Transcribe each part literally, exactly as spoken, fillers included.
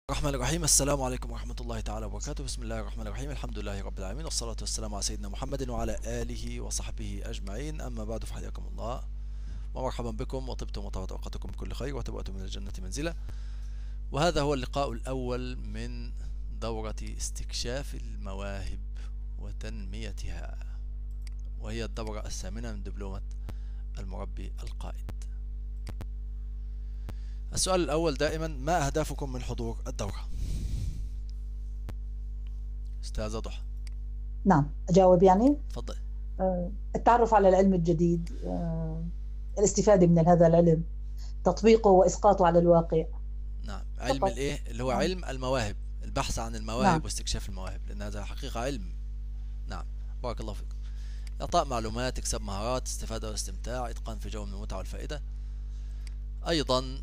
الرحمن الرحيم. السلام عليكم ورحمة الله تعالى وبركاته. بسم الله الرحمن الرحيم. الحمد لله رب العالمين، والصلاة والسلام على سيدنا محمد وعلى آله وصحبه أجمعين. أما بعد، فحياكم الله ومرحبا بكم، وطبتم وطابت أوقاتكم بكل خير، وتبوأتم من الجنة منزلا. وهذا هو اللقاء الأول من دورة استكشاف المواهب وتنميتها، وهي الدورة الثامنة من دبلومة المربي القائد. السؤال الأول دائما: ما أهدافكم من حضور الدورة؟ أستاذة ضحى. نعم، أجاوب يعني. تفضل. آه، التعرف على العلم الجديد، آه، الاستفادة من هذا العلم، تطبيقه وإسقاطه على الواقع. نعم، علم فقط. الايه اللي هو نعم. علم المواهب، البحث عن المواهب نعم. واستكشاف المواهب، لان هذا حقيقة علم. نعم، بارك الله فيكم. اعطاء معلومات، اكساب مهارات، استفادة واستمتاع، اتقان في جو من المتعة والفائدة. ايضا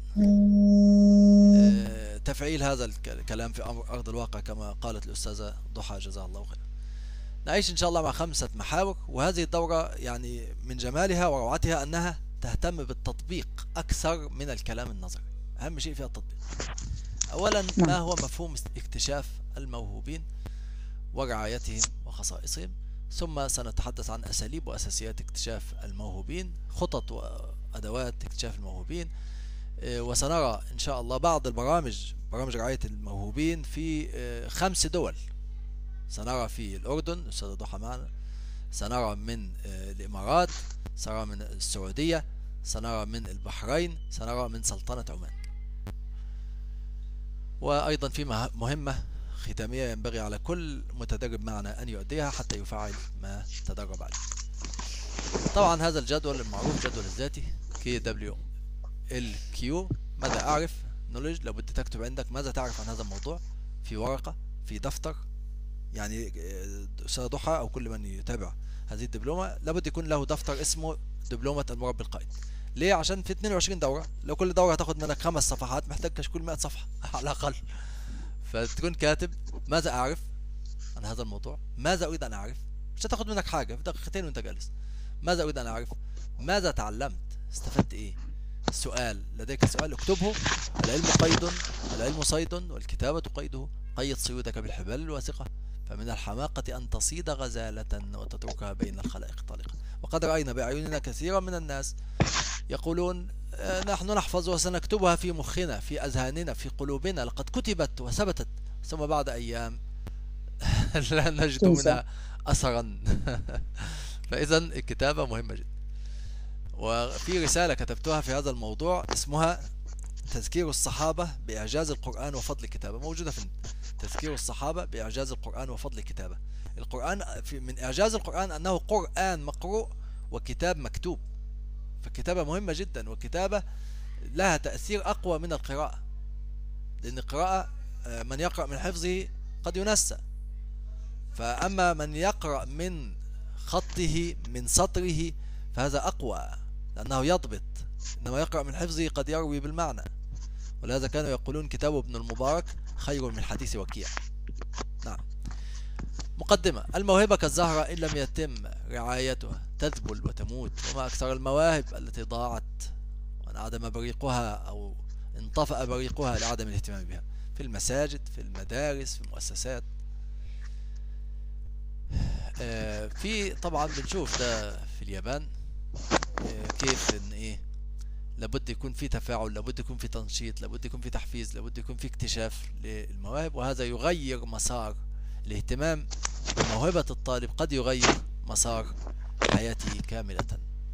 آه، تفعيل هذا الكلام في ارض الواقع كما قالت الاستاذة ضحى جزاها الله خيرا. نعيش ان شاء الله مع خمسة محاور، وهذه الدورة يعني من جمالها وروعتها انها تهتم بالتطبيق اكثر من الكلام النظري. اهم شيء فيها التطبيق. اولا، ما نعم. هو مفهوم اكتشاف الموهوبين ورعايتهم وخصائصهم؟ ثم سنتحدث عن اساليب واساسيات اكتشاف الموهوبين، خطط وادوات اكتشاف الموهوبين، وسنرى ان شاء الله بعض البرامج برامج رعاية الموهوبين في خمس دول. سنرى في الاردن، الاستاذة ضحى معنا، سنرى من الامارات، سنرى من السعودية، سنرى من البحرين، سنرى من سلطنة عمان. وأيضا في مهمة ختامية ينبغي على كل متدرب معنا أن يؤديها حتى يفعل ما تدرب عليه. طبعا هذا الجدول المعروف، جدول الذاتي كي دبليو ال كيو. ماذا أعرف؟ نولج. لابد تكتب عندك ماذا تعرف عن هذا الموضوع في ورقة، في دفتر. يعني أستاذ ضحى أو كل من يتابع هذه الدبلومة لابد يكون له دفتر اسمه دبلومة المربي القائد. ليه؟ عشان في اثنين وعشرين دورة، لو كل دورة هتاخد منك خمس صفحات، محتاج كشكول مئة صفحة على الأقل. فتكون كاتب ماذا أعرف عن هذا الموضوع، ماذا أريد أن أعرف. مش هتاخد منك حاجة، في دقيقتين وأنت جالس. ماذا أريد أن أعرف، ماذا تعلمت، استفدت إيه. السؤال، لديك سؤال اكتبه. العلم قيد، العلم صيد، والكتابة قيده. قيد صيودك بالحبال الواثقة، فمن الحماقة أن تصيد غزالة وتتركها بين الخلائق طلقة. وقد رأينا بأعيننا كثيرا من الناس يقولون نحن نحفظ وسنكتبها في مخنا، في أذهاننا، في قلوبنا، لقد كتبت وثبتت، ثم بعد أيام لا نجد تنسى. منها أثرا. فإذا الكتابة مهمة جدا. وفي رسالة كتبتها في هذا الموضوع اسمها تذكير الصحابة بإعجاز القرآن وفضل الكتابة، موجودة في تذكير الصحابة بإعجاز القرآن وفضل الكتابة. القرآن في من إعجاز القرآن أنه قرآن مقروء وكتاب مكتوب، فالكتابة مهمة جدا، والكتابة لها تأثير أقوى من القراءة، لأن القراءة من يقرأ من حفظه قد ينسى، فأما من يقرأ من خطه من سطره فهذا أقوى لأنه يضبط، إنما يقرأ من حفظه قد يروي بالمعنى. ولهذا كانوا يقولون كتاب ابن المبارك خير من حديث وكيع. نعم. مقدمة: الموهبة كالزهرة، إن لم يتم رعايتها تذبل وتموت، وما أكثر المواهب التي ضاعت وانعدم بريقها أو انطفأ بريقها لعدم الاهتمام بها، في المساجد، في المدارس، في المؤسسات. آه في طبعا بنشوف ده في اليابان، آه كيف إن إيه لابد يكون في تفاعل، لابد يكون في تنشيط، لابد يكون في تحفيز، لابد يكون في اكتشاف للمواهب، وهذا يغير مسار الاهتمام بموهبة الطالب، قد يغير مسار حياته كاملة.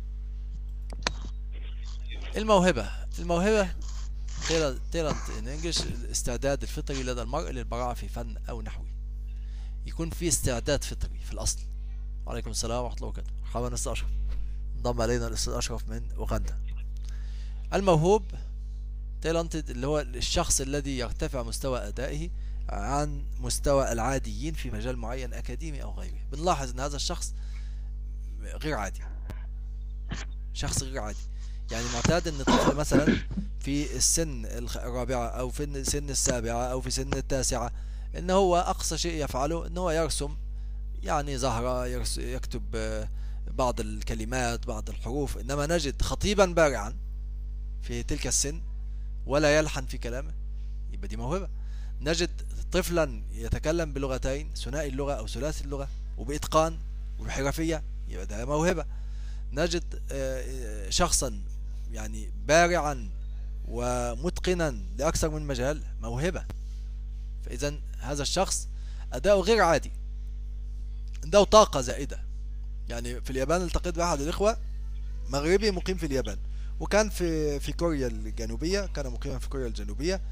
الموهبة الموهبة تيرنت ان انجلش الاستعداد الفطري لدى المرء للبراعة في فن او نحوه. يكون في استعداد فطري في الاصل. وعليكم السلام ورحمة الله وبركاته. مرحبا استاذ اشرف، انضم علينا الاستاذ اشرف من اوغندا. الموهوب تالنتد اللي هو الشخص الذي يرتفع مستوى أدائه عن مستوى العاديين في مجال معين أكاديمي أو غيره. بنلاحظ أن هذا الشخص غير عادي، شخص غير عادي. يعني معتاد أن طفل مثلا في السن الرابعة أو في السن السابعة أو في سن التاسعة، أنه هو أقصى شيء يفعله أنه هو يرسم يعني زهرة، يكتب بعض الكلمات، بعض الحروف. إنما نجد خطيبا بارعا في تلك السن ولا يلحن في كلامه، يبقى دي موهبة. نجد طفلا يتكلم بلغتين، ثنائي اللغة أو ثلاثي اللغة، وبإتقان وبحرفية، يبقى ده موهبة. نجد آه، شخصا يعني بارعا ومتقنا لأكثر من مجال، موهبة. فإذا هذا الشخص أداؤه غير عادي، عنده طاقة زائدة. يعني في اليابان التقيت بأحد الإخوة مغربي مقيم في اليابان، وكان في في كوريا الجنوبية، كان مقيما في كوريا الجنوبية،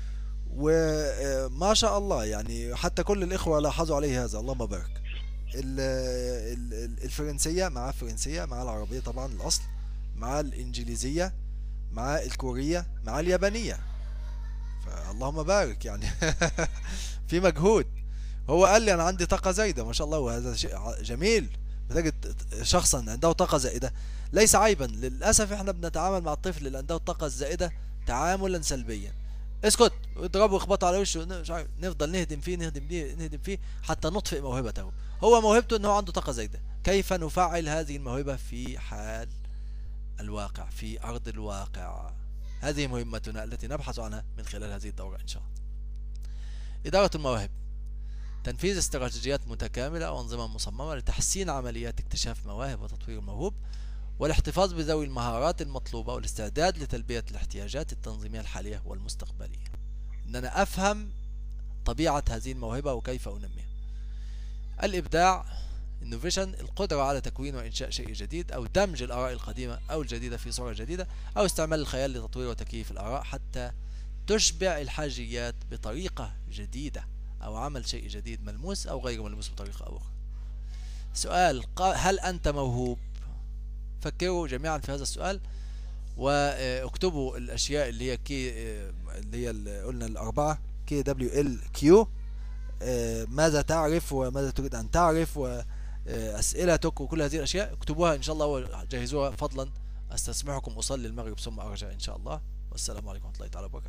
وما شاء الله يعني حتى كل الإخوة لاحظوا عليه هذا، اللهم بارك. ال- ال- ال- الفرنسية مع الفرنسية مع العربية طبعا الأصل، مع الإنجليزية مع الكورية مع اليابانية، فاللهم بارك يعني. في مجهود. هو قال لي أنا عندي طاقة زايدة ما شاء الله، وهذا شيء ع- جميل. بتجد شخصا عنده طاقة زائدة ليس عيبا. للأسف احنا بنتعامل مع الطفل اللي عنده الطاقة الزائدة تعاملا سلبيا. اسكت، واضربه واخبطه على وشه، مش عارف، نفضل نهدم فيه نهدم فيه نهدم فيه حتى نطفئ موهبته. هو موهبته انه عنده طاقة زايدة. كيف نفعل هذه الموهبة في حال الواقع، في أرض الواقع؟ هذه مهمتنا التي نبحث عنها من خلال هذه الدورة إن شاء الله. إدارة المواهب، تنفيذ استراتيجيات متكاملة وأنظمة مصممة لتحسين عمليات اكتشاف مواهب وتطوير الموهوب، والاحتفاظ بذوي المهارات المطلوبة، والاستعداد لتلبية الاحتياجات التنظيمية الحالية والمستقبلية. إن أنا أفهم طبيعة هذه الموهبة وكيف أنميها. الإبداع innovation، القدرة على تكوين وإنشاء شيء جديد، أو دمج الآراء القديمة أو الجديدة في صورة جديدة، أو استعمال الخيال لتطوير وتكييف الآراء حتى تشبع الحاجيات بطريقة جديدة، أو عمل شيء جديد ملموس أو غير ملموس بطريقة أخرى. سؤال: هل أنت موهوب؟ فكروا جميعا في هذا السؤال، واكتبوا الأشياء اللي هي كي اللي هي اللي قلنا الأربعة كي دبليو ال كيو. ماذا تعرف وماذا تريد أن تعرف وأسئلتك وكل هذه الأشياء اكتبوها إن شاء الله وجهزوها فضلا. أستسمحكم أصلي المغرب ثم أرجع إن شاء الله، والسلام عليكم ورحمة الله تعالى وبركاته.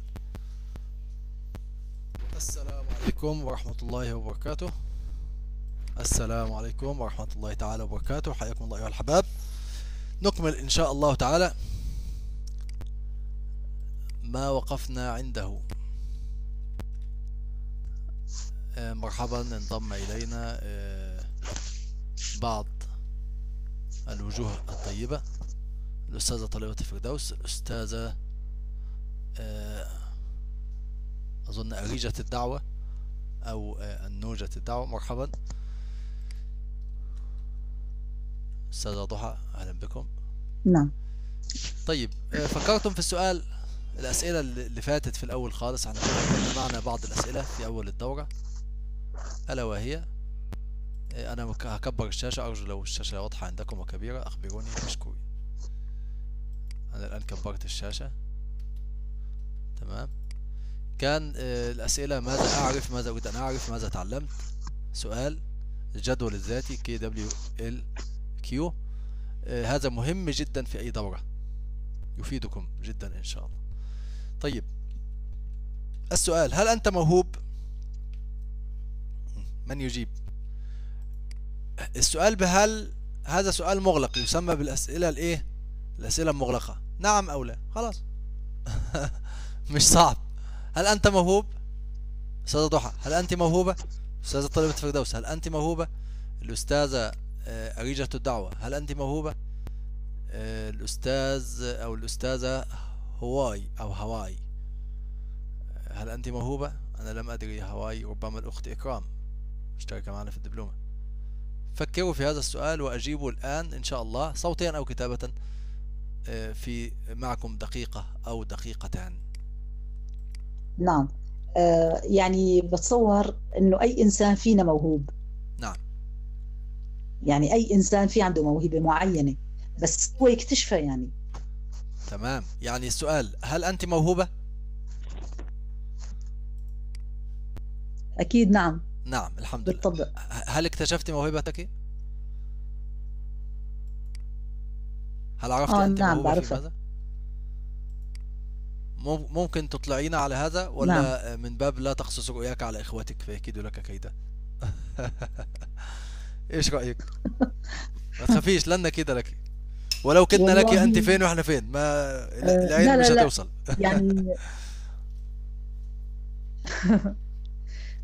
السلام عليكم ورحمة الله وبركاته. السلام عليكم ورحمة الله تعالى وبركاته. حياكم الله أيها الحباب. نكمل إن شاء الله تعالى ما وقفنا عنده. مرحبا، انضم إلينا بعض الوجوه الطيبة. الأستاذة طليبة الفردوس، الأستاذة أظن أريجة الدعوة أو النوجة الدعوة، مرحبا. أستاذة ضحى، أهلا بكم. نعم. طيب، فكرتم في السؤال الأسئلة اللي فاتت في الأول خالص؟ احنا كنا معنا بعض الأسئلة في أول الدورة، ألا وهي أنا هكبر الشاشة، أرجو لو الشاشة واضحة عندكم وكبيرة أخبروني مشكورين. أنا الآن كبرت الشاشة، تمام. كان الأسئلة: ماذا أعرف، ماذا أريد أن أعرف، ماذا تعلمت. سؤال الجدول الذاتي كي دبليو ال كيو، هذا مهم جدا في أي دورة، يفيدكم جدا إن شاء الله. طيب، السؤال: هل أنت موهوب؟ من يجيب؟ السؤال بهل هذا سؤال مغلق، يسمى بالأسئلة الإيه؟ الأسئلة المغلقة، نعم أو لا، خلاص. مش صعب. هل أنت موهوب؟ أستاذة ضحى، هل أنت موهوبة؟ أستاذة طلبة فردوس، هل أنت موهوبة؟ الأستاذة أريجة الدعوة، هل أنت موهوبة؟ الأستاذ أو الأستاذة هواي أو هواي، هل أنت موهوبة؟ أنا لم أدري هواي، ربما الأخت إكرام مشتركة معنا في الدبلومة. فكروا في هذا السؤال وأجيبوا الآن إن شاء الله صوتيا أو كتابة في معكم دقيقة أو دقيقتان. نعم. آه يعني بتصور إنه أي إنسان فينا موهوب. نعم. يعني أي إنسان في عنده موهبة معينة، بس هو يكتشفها يعني. تمام. يعني السؤال: هل أنت موهوبة؟ أكيد نعم. نعم، الحمد بالطبع. لله. هل اكتشفت موهبتك؟ هل عرفت آه أنت نعم موهوبة في بعرفها. ماذا؟ ممكن تطلعينا على هذا، ولا نعم. من باب لا تقصص رؤياك على إخوتك فيكيدوا لك كيدا؟ إيش رأيك؟ ما تخافيش، لنا كده لك، ولو كدنا لك أنت فين وإحنا فين، ما العين لا مش لا لا. هتوصل. يعني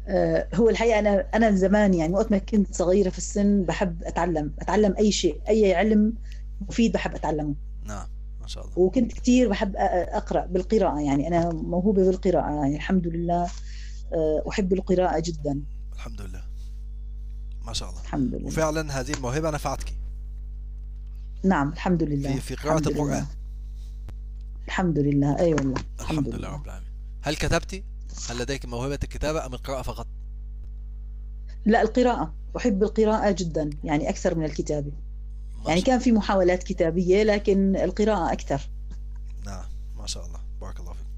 آه، هو الحقيقة أنا أنا زمان يعني وقت ما كنت صغيرة في السن بحب أتعلم أتعلم أي شيء، أي علم مفيد بحب أتعلمه. نعم ما شاء الله. وكنت كثير بحب أ- أقرأ بالقراءة، يعني أنا موهوبة بالقراءة يعني الحمد لله. آه، أحب القراءة جدا. الحمد لله ما شاء الله. الحمد لله. وفعلا هذه الموهبة نفعتك نعم الحمد في لله. في قراءة الحمد القرآن. لله. الحمد لله أي والله الحمد الحمد لله لله. رب العالمين. هل كتبتي؟ هل لديك موهبة الكتابة أم القراءة فقط؟ لا القراءة، أحب القراءة جدا يعني أكثر من الكتابة. ما يعني شاء كان في محاولات كتابية لكن القراءة أكثر. نعم ما شاء الله بارك الله فيك.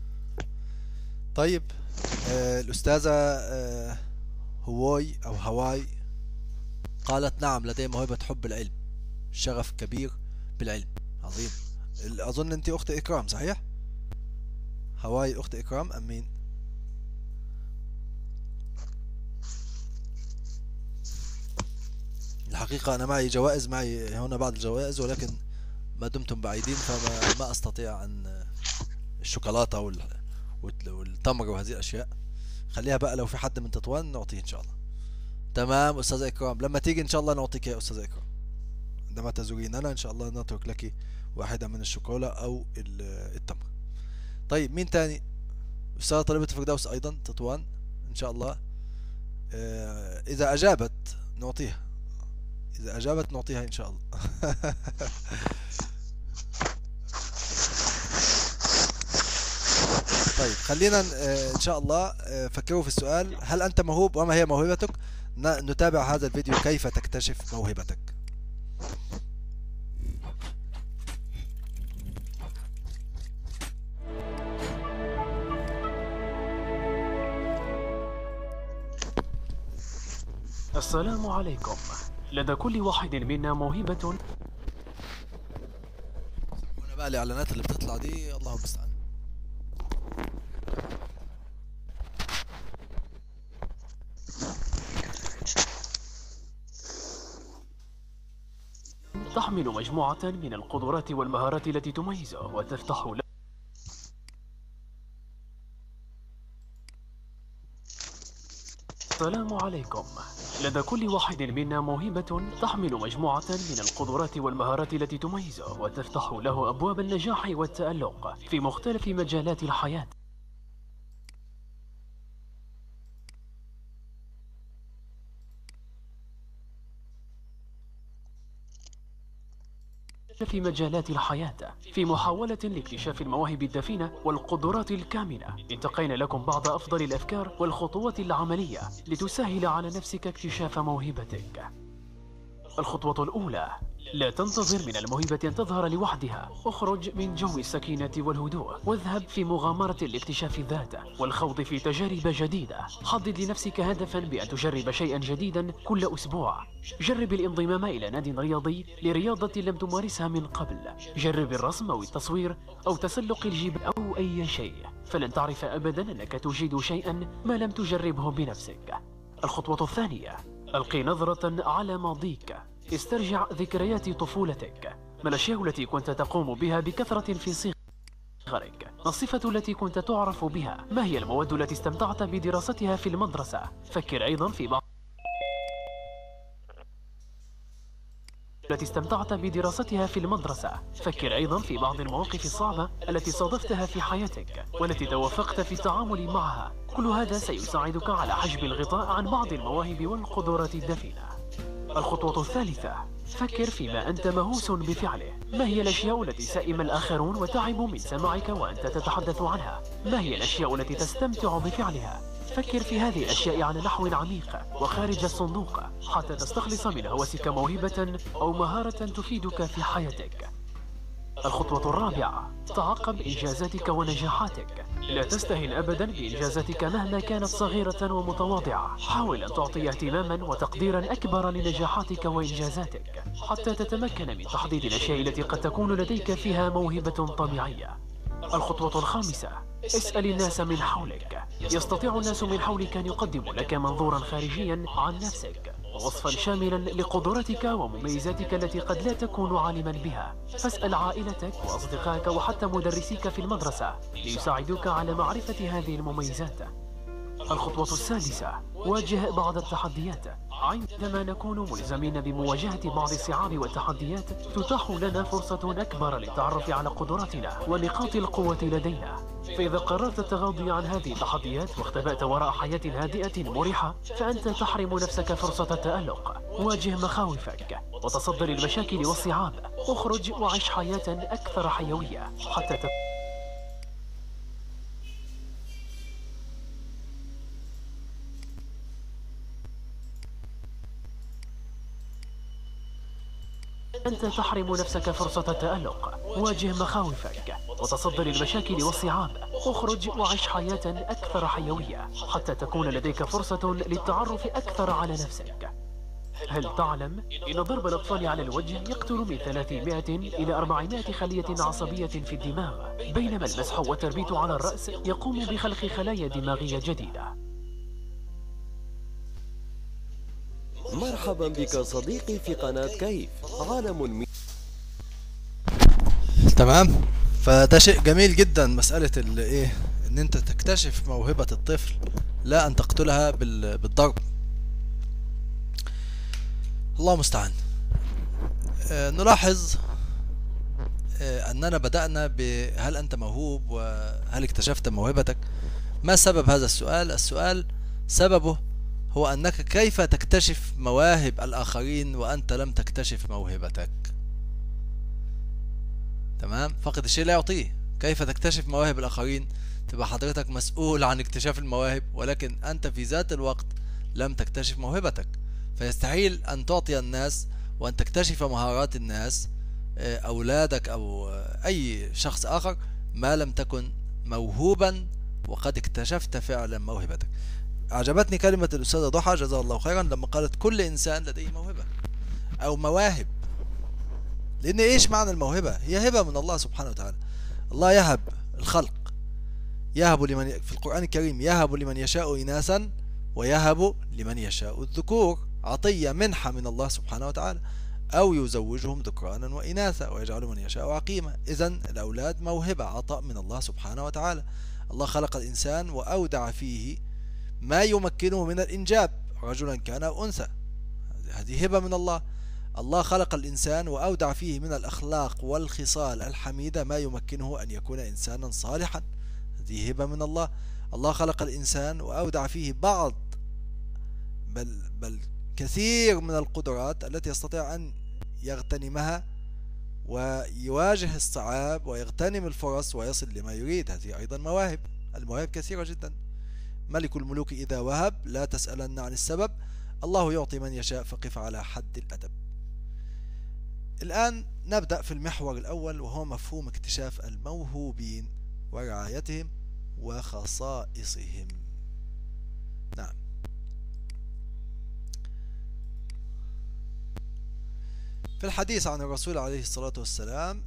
طيب آه الأستاذة آه هواي أو هواي قالت نعم لدي موهبة حب العلم، شغف كبير بالعلم. عظيم. ال- أظن أنت أخت إكرام صحيح؟ هواي أخت إكرام أم مين؟ الحقيقة أنا معي جوائز، معي هنا بعض الجوائز، ولكن ما دمتم بعيدين فما ما أستطيع أن الشوكولاتة وال... وال- والتمر وهذه الأشياء خليها بقى لو في حد من تطوان نعطيه إن شاء الله. تمام أستاذة إكرام، لما تيجي إن شاء الله نعطيك يا أستاذة إكرام، عندما تزوريننا إن شاء الله نترك لك واحدة من الشوكولا أو ال- التمر. طيب مين تاني؟ أستاذة طالبة الفردوس أيضا تطوان إن شاء الله. آه، إذا أجابت نعطيها، إذا أجابت نعطيها إن شاء الله. طيب خلينا آه، إن شاء الله آه، فكروا في السؤال: هل أنت موهوب وما هي موهبتك؟ ن- نتابع هذا الفيديو كيف تكتشف موهبتك. السلام عليكم. لدى كل واحد منا موهبة. هنا بقى الإعلانات اللي بتطلع دي الله المستعان. تحمل مجموعة من القدرات والمهارات التي تميزه وتفتح له. السلام عليكم. لدى كل واحد منا موهبة تحمل مجموعة من القدرات والمهارات التي تميزه وتفتح له أبواب النجاح والتألق في مختلف مجالات الحياة. في مجالات الحياة. في محاولة لاكتشاف المواهب الدفينة والقدرات الكامنة، انتقينا لكم بعض أفضل الأفكار والخطوات العملية لتسهل على نفسك اكتشاف موهبتك. الخطوة الأولى: لا تنتظر من الموهبة أن تظهر لوحدها. اخرج من جو السكينة والهدوء واذهب في مغامرة لاكتشاف الذات والخوض في تجارب جديدة. حدد لنفسك هدفا بأن تجرب شيئا جديدا كل أسبوع. جرب الانضمام إلى نادي رياضي لرياضة لم تمارسها من قبل. جرب الرسم أو التصوير أو تسلق الجبال أو أي شيء، فلن تعرف أبدا أنك تجيد شيئا ما لم تجربه بنفسك. الخطوة الثانية: ألقي نظرة على ماضيك. استرجع ذكريات طفولتك. ما الأشياء التي كنت تقوم بها بكثرة في صغرك؟ ما الصفة التي كنت تعرف بها؟ ما هي المواد التي استمتعت بدراستها في المدرسة؟ فكر أيضا في بعض التي استمتعت بدراستها في المدرسة. فكر أيضا في بعض المواقف الصعبة التي صادفتها في حياتك والتي توفقت في التعامل معها. كل هذا سيساعدك على حجب الغطاء عن بعض المواهب والقدرات الدفينة. الخطوة الثالثة: فكر فيما أنت مهووس بفعله. ما هي الأشياء التي سئم الآخرون وتعبوا من سماعك وأنت تتحدث عنها؟ ما هي الأشياء التي تستمتع بفعلها؟ فكر في هذه الأشياء على نحو عميق وخارج الصندوق حتى تستخلص من هوسك موهبة أو مهارة تفيدك في حياتك. الخطوة الرابعة: تعقب إنجازاتك ونجاحاتك. لا تستهن أبدا بإنجازاتك مهما كانت صغيرة ومتواضعة. حاول أن تعطي اهتماما وتقديرا أكبر لنجاحاتك وإنجازاتك حتى تتمكن من تحديد الأشياء التي قد تكون لديك فيها موهبة طبيعية. الخطوة الخامسة: اسأل الناس من حولك. يستطيع الناس من حولك أن يقدموا لك منظورا خارجيا عن نفسك ووصفا شاملا لقدراتك ومميزاتك التي قد لا تكون عالما بها. فاسأل عائلتك وأصدقائك وحتى مدرسيك في المدرسة ليساعدوك على معرفة هذه المميزات. الخطوة السادسة: واجه بعض التحديات. عندما نكون ملزمين بمواجهة بعض الصعاب والتحديات، تتاح لنا فرصة أكبر للتعرف على قدراتنا ونقاط القوة لدينا. فإذا قررت التغاضي عن هذه التحديات واختبأت وراء حياة هادئة مريحة، فأنت تحرم نفسك فرصة التألق. واجه مخاوفك وتصدى للمشاكل والصعاب. اخرج وعيش حياة أكثر حيوية حتى تكون أنت تحرم نفسك فرصة التألق. واجه مخاوفك وتصدى للمشاكل والصعاب. اخرج وعيش حياة أكثر حيوية حتى تكون لديك فرصة للتعرف أكثر على نفسك. هل تعلم إن ضرب الأطفال على الوجه يقتل من ثلاثمائة إلى أربعمائة خلية عصبية في الدماغ، بينما المسح والتربيت على الرأس يقوم بخلق خلايا دماغية جديدة؟ مرحبا بك صديقي في قناة كيف عالم مي... تمام. فده شيء جميل جدا، مسألة اللي ايه ان انت تكتشف موهبة الطفل لا ان تقتلها بال... بالضرب. الله المستعان. آه نلاحظ آه اننا بدأنا بهل انت موهوب وهل اكتشفت موهبتك. ما سبب هذا السؤال؟ السؤال سببه هو أنك كيف تكتشف مواهب الآخرين وأنت لم تكتشف موهبتك. تمام. فقد الشيء لا يعطيه. كيف تكتشف مواهب الآخرين؟ تبقى حضرتك مسؤول عن اكتشاف المواهب، ولكن أنت في ذات الوقت لم تكتشف موهبتك. فيستحيل أن تعطي الناس وأن تكتشف مهارات الناس، أولادك أو أي شخص آخر، ما لم تكن موهوبا وقد اكتشفت فعلا موهبتك. أعجبتني كلمة الأستاذة ضحى جزاها الله خيرا لما قالت كل إنسان لديه موهبة أو مواهب. لأن إيش معنى الموهبة؟ هي هبة من الله سبحانه وتعالى. الله يهب الخلق، يهب لمن في القرآن الكريم يهب لمن يشاء إناثا ويهب لمن يشاء الذكور. عطية منحة من الله سبحانه وتعالى. أو يزوجهم ذكرانا وإناثا ويجعل من يشاء عقيما. إذن الأولاد موهبة، عطاء من الله سبحانه وتعالى. الله خلق الإنسان وأودع فيه ما يمكنه من الإنجاب، رجلا كان أو أنثى، هذه هبة من الله. الله خلق الإنسان وأودع فيه من الأخلاق والخصال الحميدة ما يمكنه أن يكون إنسانا صالحا، هذه هبة من الله. الله خلق الإنسان وأودع فيه بعض بل, بل كثير من القدرات التي يستطيع أن يغتنمها ويواجه الصعاب ويغتنم الفرص ويصل لما يريد، هذه أيضا مواهب. المواهب كثيرة جدا. ملك الملوك إذا وهب لا تسألن عن السبب، الله يعطي من يشاء فقف على حد الأدب. الآن نبدأ في المحور الأول وهو مفهوم اكتشاف الموهوبين ورعايتهم وخصائصهم. نعم. في الحديث عن الرسول عليه الصلاة والسلام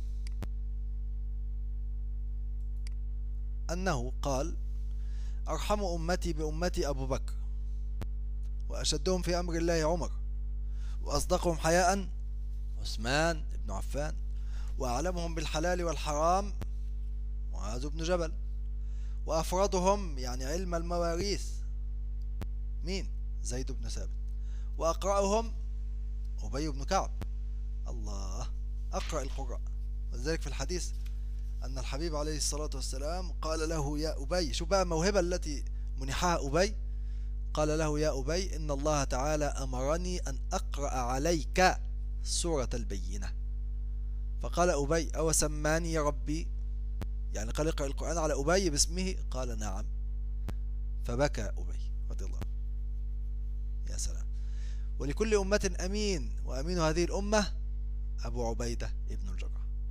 أنه قال: أرحم أمتي بأمتي أبو بكر، وأشدهم في أمر الله عمر، وأصدقهم حياء عثمان بن عفان، وأعلمهم بالحلال والحرام معاذ بن جبل، وأفرادهم يعني علم المواريث مين؟ زيد بن ثابت، وأقرأهم أبي بن كعب. الله، أقرأ القراء. ولذلك في الحديث أن الحبيب عليه الصلاة والسلام قال له: يا أبي، شو بقى الموهبة التي منحها أبي؟ قال له: يا أبي، إن الله تعالى أمرني أن أقرأ عليك سورة البينة. فقال أبي: أو سماني يا ربي؟ يعني قال اقرأ القرآن على أبي باسمه؟ قال: نعم. فبكى أبي رضي الله عنه. يا سلام. ولكل أمة أمين، وأمين هذه الأمة أبو عبيدة ابن الجراح.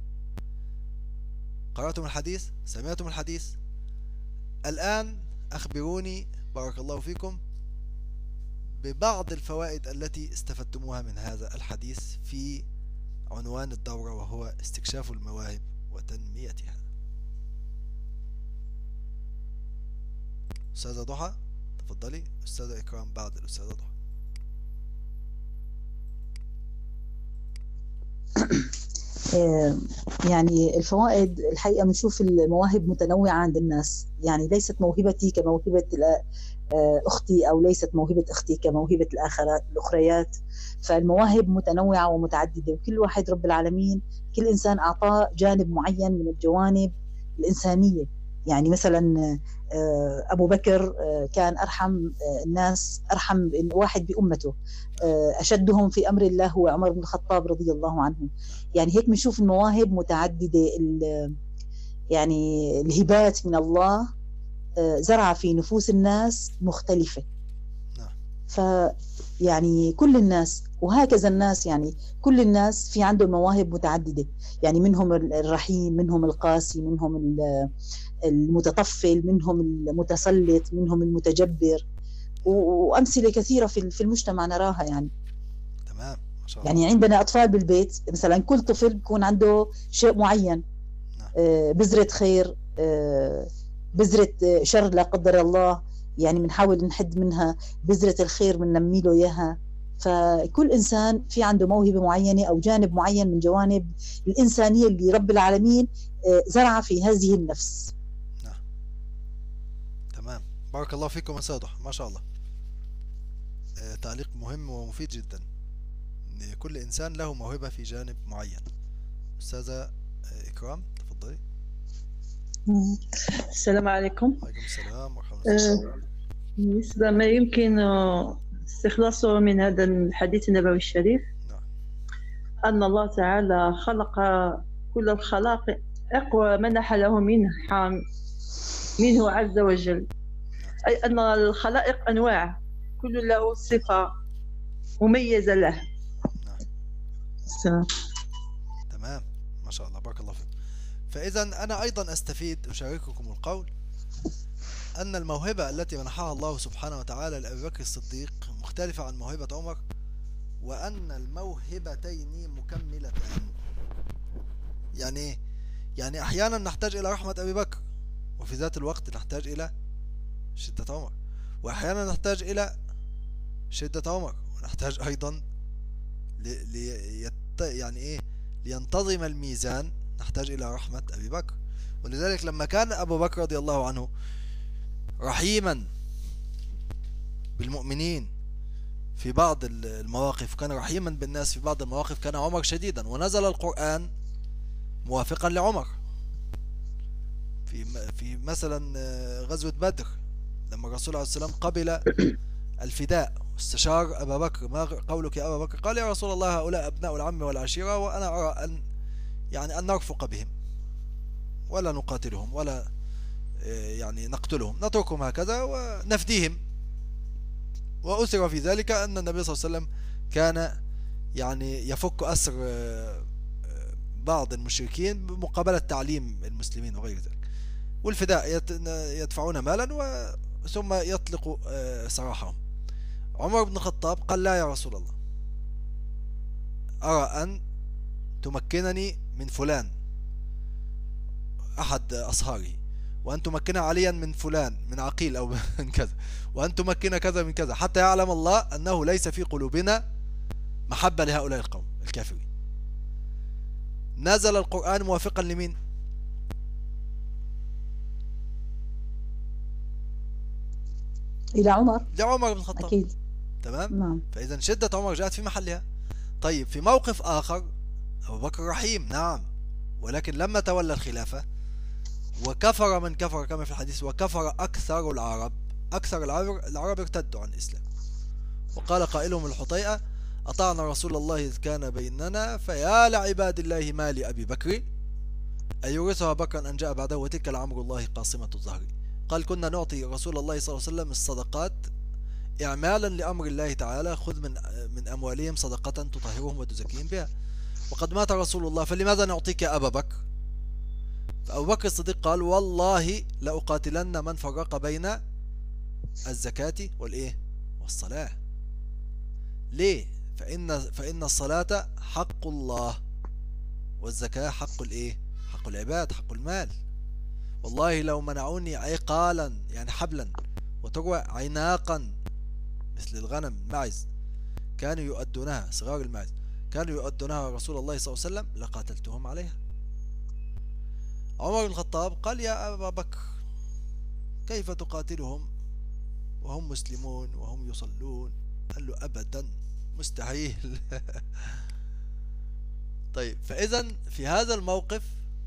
قرأتم الحديث؟ سمعتم الحديث؟ الآن أخبروني بارك الله فيكم ببعض الفوائد التي استفدتموها من هذا الحديث في عنوان الدورة، وهو استكشاف المواهب وتنميتها. أستاذة ضحى تفضلي. أستاذة إكرام بعد الأستاذة ضحى. آه، يعني الفوائد الحقيقة بنشوف المواهب متنوعة عند الناس، يعني ليست موهبتي كموهبة الأ- آه، أختي، أو ليست موهبة أختي كموهبة الآخرات الأخريات. فالمواهب متنوعة ومتعددة، وكل واحد رب العالمين كل إنسان أعطاه جانب معين من الجوانب الإنسانية. يعني مثلا آه، أبو بكر آه، كان أرحم آه، الناس، أرحم واحد بأمته، آه، أشدهم في أمر الله هو عمر بن الخطاب رضي الله عنه. يعني هيك بنشوف المواهب متعددة، ال- يعني الهبات من الله آه، زرع في نفوس الناس مختلفة. نعم. ف يعني كل الناس وهكذا الناس، يعني كل الناس في عندهم مواهب متعددة، يعني منهم الرحيم، منهم القاسي، منهم ال- المتطفل، منهم المتسلط، منهم المتجبر، و- وأمثلة كثيرة في في المجتمع نراها. يعني تمام، ما شاء الله. يعني عندنا أطفال بالبيت مثلا، كل طفل بيكون عنده شيء معين، نعم. آه، بذرة خير، آه، بذرة آه، شر لا قدر الله، يعني بنحاول نحد منها. بذرة الخير بننمي له إياها. فكل إنسان في عنده موهبة معينة أو جانب معين من جوانب الإنسانية اللي رب العالمين آه، زرع في هذه النفس. نعم. تمام، بارك الله فيكم يا سادح، ما شاء الله. آه، تعليق مهم ومفيد جدا، ان كل انسان له موهبة في جانب معين. استاذة آه، اكرام، تفضلي. السلام عليكم. وعليكم السلام ورحمة الله. آه، بالنسبة ما يمكن آه، استخلاصه من هذا الحديث النبوي الشريف، نعم. أن الله تعالى خلق كل الخلائق ومنح له منحة منه عز وجل، أي أن الخلائق أنواع، كل له صفة مميزة له. نعم. السلام. تمام، ما شاء الله، بارك الله فيك. فإذا أنا أيضا أستفيد، أشارككم القول أن الموهبة التي منحها الله سبحانه وتعالى لأبي بكر الصديق مختلفة عن موهبة عمر، وأن الموهبتين مكملتان. يعني إيه؟ يعني أحيانا نحتاج إلى رحمة أبي بكر، وفي ذات الوقت نحتاج إلى شدة عمر، وأحيانا نحتاج إلى شدة عمر ونحتاج أيضا ل... لي... يت... يعني إيه لينتظم الميزان، نحتاج إلى رحمة أبي بكر. ولذلك لما كان أبو بكر رضي الله عنه رحيما بالمؤمنين في بعض المواقف، كان رحيما بالناس في بعض المواقف، كان عمر شديدا، ونزل القرآن موافقا لعمر في في مثلا غزوة بدر، لما الرسول عليه السلام قبل الفداء واستشار أبا بكر: ما قولك يا أبا بكر؟ قال: يا رسول الله، هؤلاء أبناء العم والعشيرة، وأنا أرى أن يعني أن نرفق بهم ولا نقاتلهم ولا يعني نقتلهم، نتركهم هكذا ونفديهم. وأثر في ذلك أن النبي صلى الله عليه وسلم كان يعني يفك أسر بعض المشركين بمقابلة تعليم المسلمين وغير ذلك، والفداء يدفعون مالا ثم يطلق سراحهم. عمر بن الخطاب قال: لا يا رسول الله، أرى أن تمكنني من فلان أحد أصهاري، وأن تمكن عليا من فلان من عقيل أو من كذا، وأن تمكن كذا من كذا، حتى يعلم الله أنه ليس في قلوبنا محبة لهؤلاء القوم الكافرين. نزل القرآن موافقا لمين؟ إلى عمر، لعمر بن الخطاب. أكيد. تمام. نعم. فإذا شدة عمر جاءت في محلها. طيب، في موقف آخر أبو بكر رحيم، نعم، ولكن لما تولى الخلافة وكفر من كفر كما في الحديث، وكفر أكثر العرب، أكثر العرب, العرب ارتدوا عن الإسلام، وقال قائلهم الحطيئة: أطعنا رسول الله إذ كان بيننا، فيا لعباد الله ما لأبي بكر أيورثها بكرا أن جاء بعده، وتلك لعمر الله قاصمة الظهر. قال: كنا نعطي رسول الله صلى الله عليه وسلم الصدقات إعمالا لأمر الله تعالى: خذ من من أموالهم صدقة تطهرهم وتزكيهم بها. وقد مات رسول الله، فلماذا نعطيك يا أبا بكر؟ فأبو بكر الصديق قال: والله لأقاتلن من فرق بين الزكاة والإيه والصلاة. ليه؟ فإن فإن الصلاة حق الله، والزكاة حق الإيه حق العباد، حق المال. والله لو منعوني عقالا يعني حبلا وتروى عناقا مثل الغنم الماعز كانوا يؤدونها، صغار الماعز كانوا يؤدونها رسول الله صلى الله عليه وسلم لقاتلتهم عليها. عمر بن الخطاب قال يا أبا بكر كيف تقاتلهم وهم مسلمون وهم يصلون؟ قال له أبدا مستحيل. طيب فإذا في هذا الموقف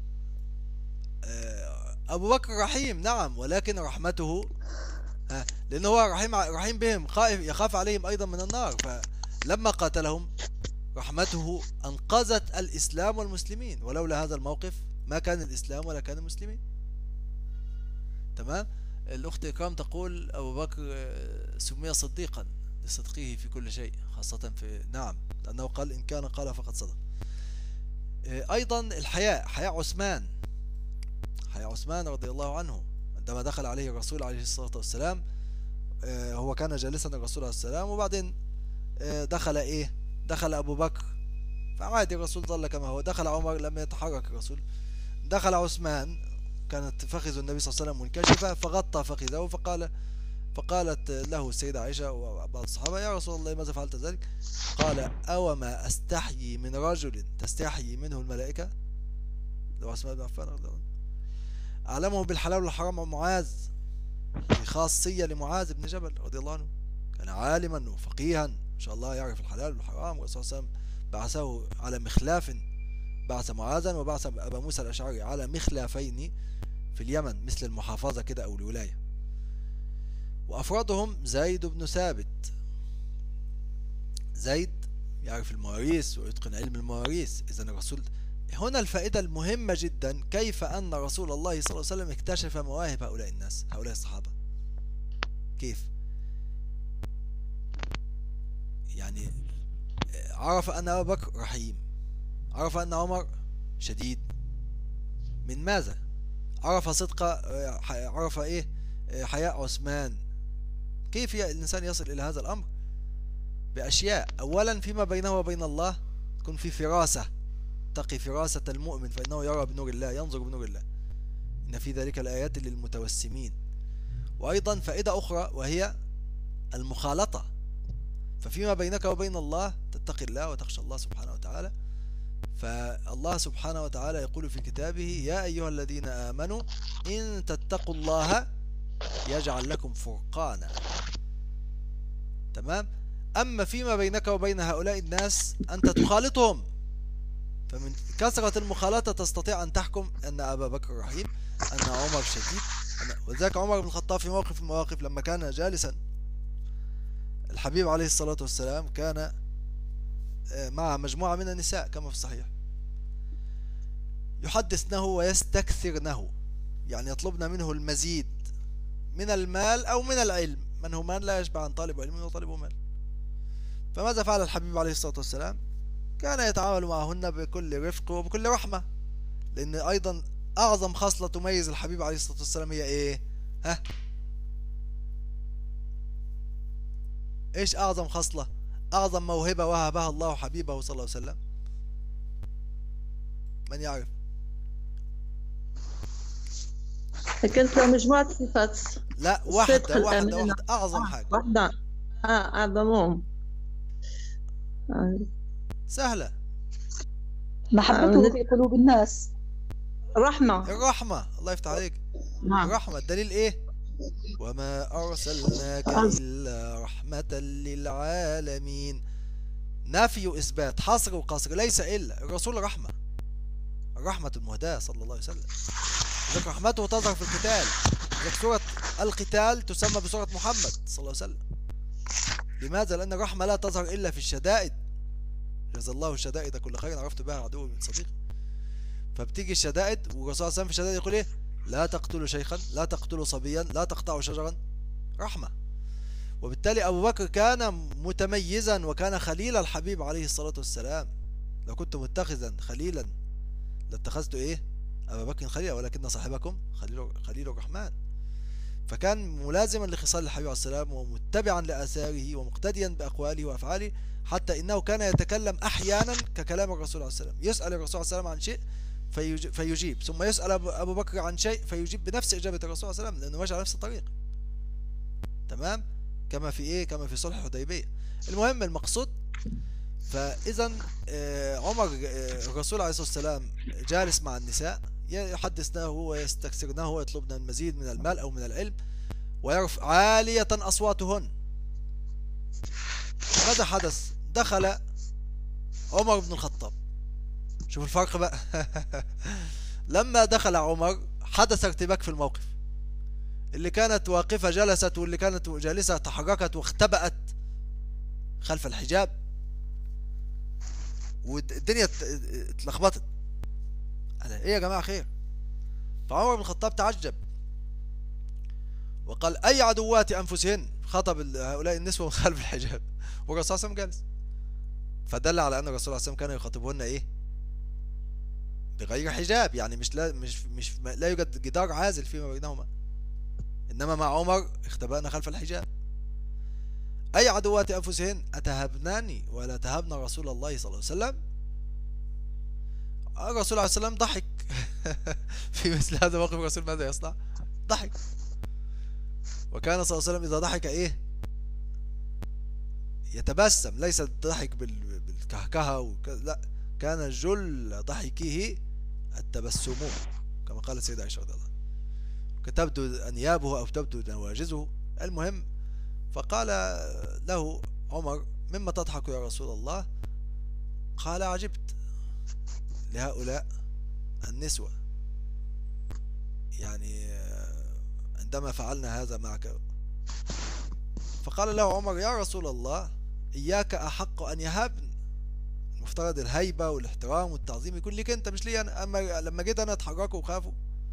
أبو بكر رحيم نعم، ولكن رحمته لأنه هو رحيم رحيم بهم، خائف يخاف عليهم أيضا من النار، فلما قاتلهم رحمته أنقذت الإسلام والمسلمين، ولولا هذا الموقف ما كان الإسلام ولا كان المسلمين. تمام. الأخت إكرام تقول أبو بكر سمي صديقا لصدقه في كل شيء، خاصة في نعم، لأنه قال إن كان قال فقد صدق. أيضا الحياء، حياء عثمان، حياء عثمان رضي الله عنه عندما دخل عليه الرسول عليه الصلاة والسلام، هو كان جالسا الرسول عليه السلام، وبعدين دخل إيه دخل أبو بكر فعادي الرسول ظل كما هو، دخل عمر لم يتحرك الرسول، دخل عثمان كانت فخذ النبي صلى الله عليه وسلم منكشفة فغطى فخذه، فقال فقالت له السيدة عائشة وبعض الصحابة يا رسول الله ماذا فعلت ذلك؟ قال أوما أستحيي من رجل تستحيي منه الملائكة؟ لو عثمان بن عفان رضي الله عنه أعلمه بالحلال والحرام عن معاذ، في خاصية لمعاذ بن جبل رضي الله عنه، كان عالما وفقيها ما شاء الله يعرف الحلال والحرام، والرسول صلى الله عليه وسلم بعثه على مخلاف، بعث معاذا وبعث أبا موسى الأشعري على مخلافين في اليمن مثل المحافظة كده أو الولاية، وأفرادهم زيد بن ثابت، زيد يعرف المواريث ويتقن علم المواريث. إذا الرسول هنا الفائدة المهمة جدا كيف أن رسول الله صلى الله عليه وسلم اكتشف مواهب هؤلاء الناس، هؤلاء الصحابة، كيف يعني عرف أن أبا بكر رحيم، عرف أن عمر شديد، من ماذا؟ عرف صدق، عرف إيه حياء عثمان. كيف الإنسان يصل إلى هذا الأمر؟ بأشياء، أولا فيما بينه وبين الله تكون في فراسة، تقي فراسة المؤمن فإنه يرى بنور الله، ينظر بنور الله، إن في ذلك الآيات للمتوسمين. وأيضا فائدة أخرى وهي المخالطة، ففيما بينك وبين الله تتقي الله وتخشى الله سبحانه وتعالى. فالله سبحانه وتعالى يقول في كتابه يا أيها الذين آمنوا إن تتقوا الله يجعل لكم فرقانا. تمام. أما فيما بينك وبين هؤلاء الناس أنت تخالطهم، فمن كثرة المخالطة تستطيع أن تحكم أن أبا بكر رحيم، أن عمر شديد. وذلك عمر بن الخطاب في موقف من المواقف لما كان جالسا الحبيب عليه الصلاة والسلام كان مع مجموعة من النساء كما في الصحيح، يحدثنه ويستكثرنه، يعني يطلبن منه المزيد من المال أو من العلم، من هو من لا يشبع عن طالب علم وطالب مال. فماذا فعل الحبيب عليه الصلاة والسلام؟ كان يتعامل معهن بكل رفق وبكل رحمة، لأن أيضا أعظم خصلة تميز الحبيب عليه الصلاة والسلام هي إيه؟ ها؟ إيش أعظم خصلة؟ أعظم موهبة وهبها الله حبيبه صلى الله عليه وسلم؟ من يعرف؟ كانت له مجموعة صفات. لا واحدة واحدة واحدة أعظم حاجة. واحدة آه أعظمهم. سهلة. محبته في قلوب الناس. الرحمة. الرحمة، الله يفتح عليك. نعم. الرحمة، الدليل إيه؟ وما أرسلناك إلا رحمة للعالمين. نفي وإثبات، حصر وقصر، ليس إلا. الرسول رحمة، الرحمة المهداة صلى الله عليه وسلم. ذلك رحمته تظهر في القتال، ذلك سورة القتال تسمى بسورة محمد صلى الله عليه وسلم. لماذا؟ لأن الرحمة لا تظهر إلا في الشدائد. جزا الله الشدائد كل خير عرفت بها عدو من صديق. فبتيجي الشدائد والرسول صلى الله عليه وسلم في الشدائد يقول إيه؟ لا تقتلوا شيخا، لا تقتلوا صبيا، لا تقطعوا شجرا. رحمة. وبالتالي أبو بكر كان متميزا وكان خليل الحبيب عليه الصلاة والسلام. لو كنت متخذا خليلا لاتخذت إيه؟ أبا بكر خليلا، ولكن صاحبكم خليل, خليل الرحمن. فكان ملازما لخصال الحبيب عليه السلام ومتبعا لآثاره ومقتديا بأقواله وأفعاله، حتى إنه كان يتكلم أحيانا ككلام الرسول عليه السلام. يسأل الرسول عليه السلام عن شيء فيجيب، ثم يسأل أبو بكر عن شيء فيجيب بنفس إجابة الرسول عليه السلام، لأنه ماشي على نفس الطريق. تمام. كما في إيه؟ كما في صلح الحديبية. المهم المقصود فاذا آه، عمر آه، الرسول عليه الصلاه والسلام جالس مع النساء يحدثناه ويستكثرناه ويطلبن المزيد من المال او من العلم، ويرفع عاليه اصواتهن. ماذا حدث؟ دخل عمر بن الخطاب. شوف الفرق بقى. لما دخل عمر حدث ارتباك في الموقف. اللي كانت واقفة جلست، واللي كانت جالسة تحركت واختبأت خلف الحجاب، والدنيا اتلخبطت. قال ايه يا جماعة خير؟ فعمر بن الخطاب تعجب وقال اي عدوات انفسهن، خطب هؤلاء النسوة من خلف الحجاب والرسول صلى الله عليه وسلم جالس. فدل على ان الرسول صلى الله عليه وسلم كان يخاطبهن ايه؟ بغير حجاب، يعني مش لا مش مش لا يوجد جدار عازل فيما بينهما، انما مع عمر اختبأنا خلف الحجاب. اي عدوات انفسهن اتهبناني ولا تهبن رسول الله صلى الله عليه وسلم؟ الرسول عليه السلام ضحك. في مثل هذا الموقف الرسول ماذا يصنع؟ ضحك. وكان صلى الله عليه وسلم اذا ضحك ايه؟ يتبسم، ليس الضحك بالكهكهه لا، كان جل ضحكه التبسم كما قالت السيدة عائشة رضي الله عنها، تبدو أنيابه أو تبدو نواجذه. المهم، فقال له عمر مما تضحك يا رسول الله؟ قال عجبت لهؤلاء النسوة، يعني عندما فعلنا هذا معك. فقال له عمر يا رسول الله إياك أحق أن يهبن، مفترض الهيبة والاحترام والتعظيم يكون لك انت مش لي انا، اما لما جيت انا اتحركوا وخافوا.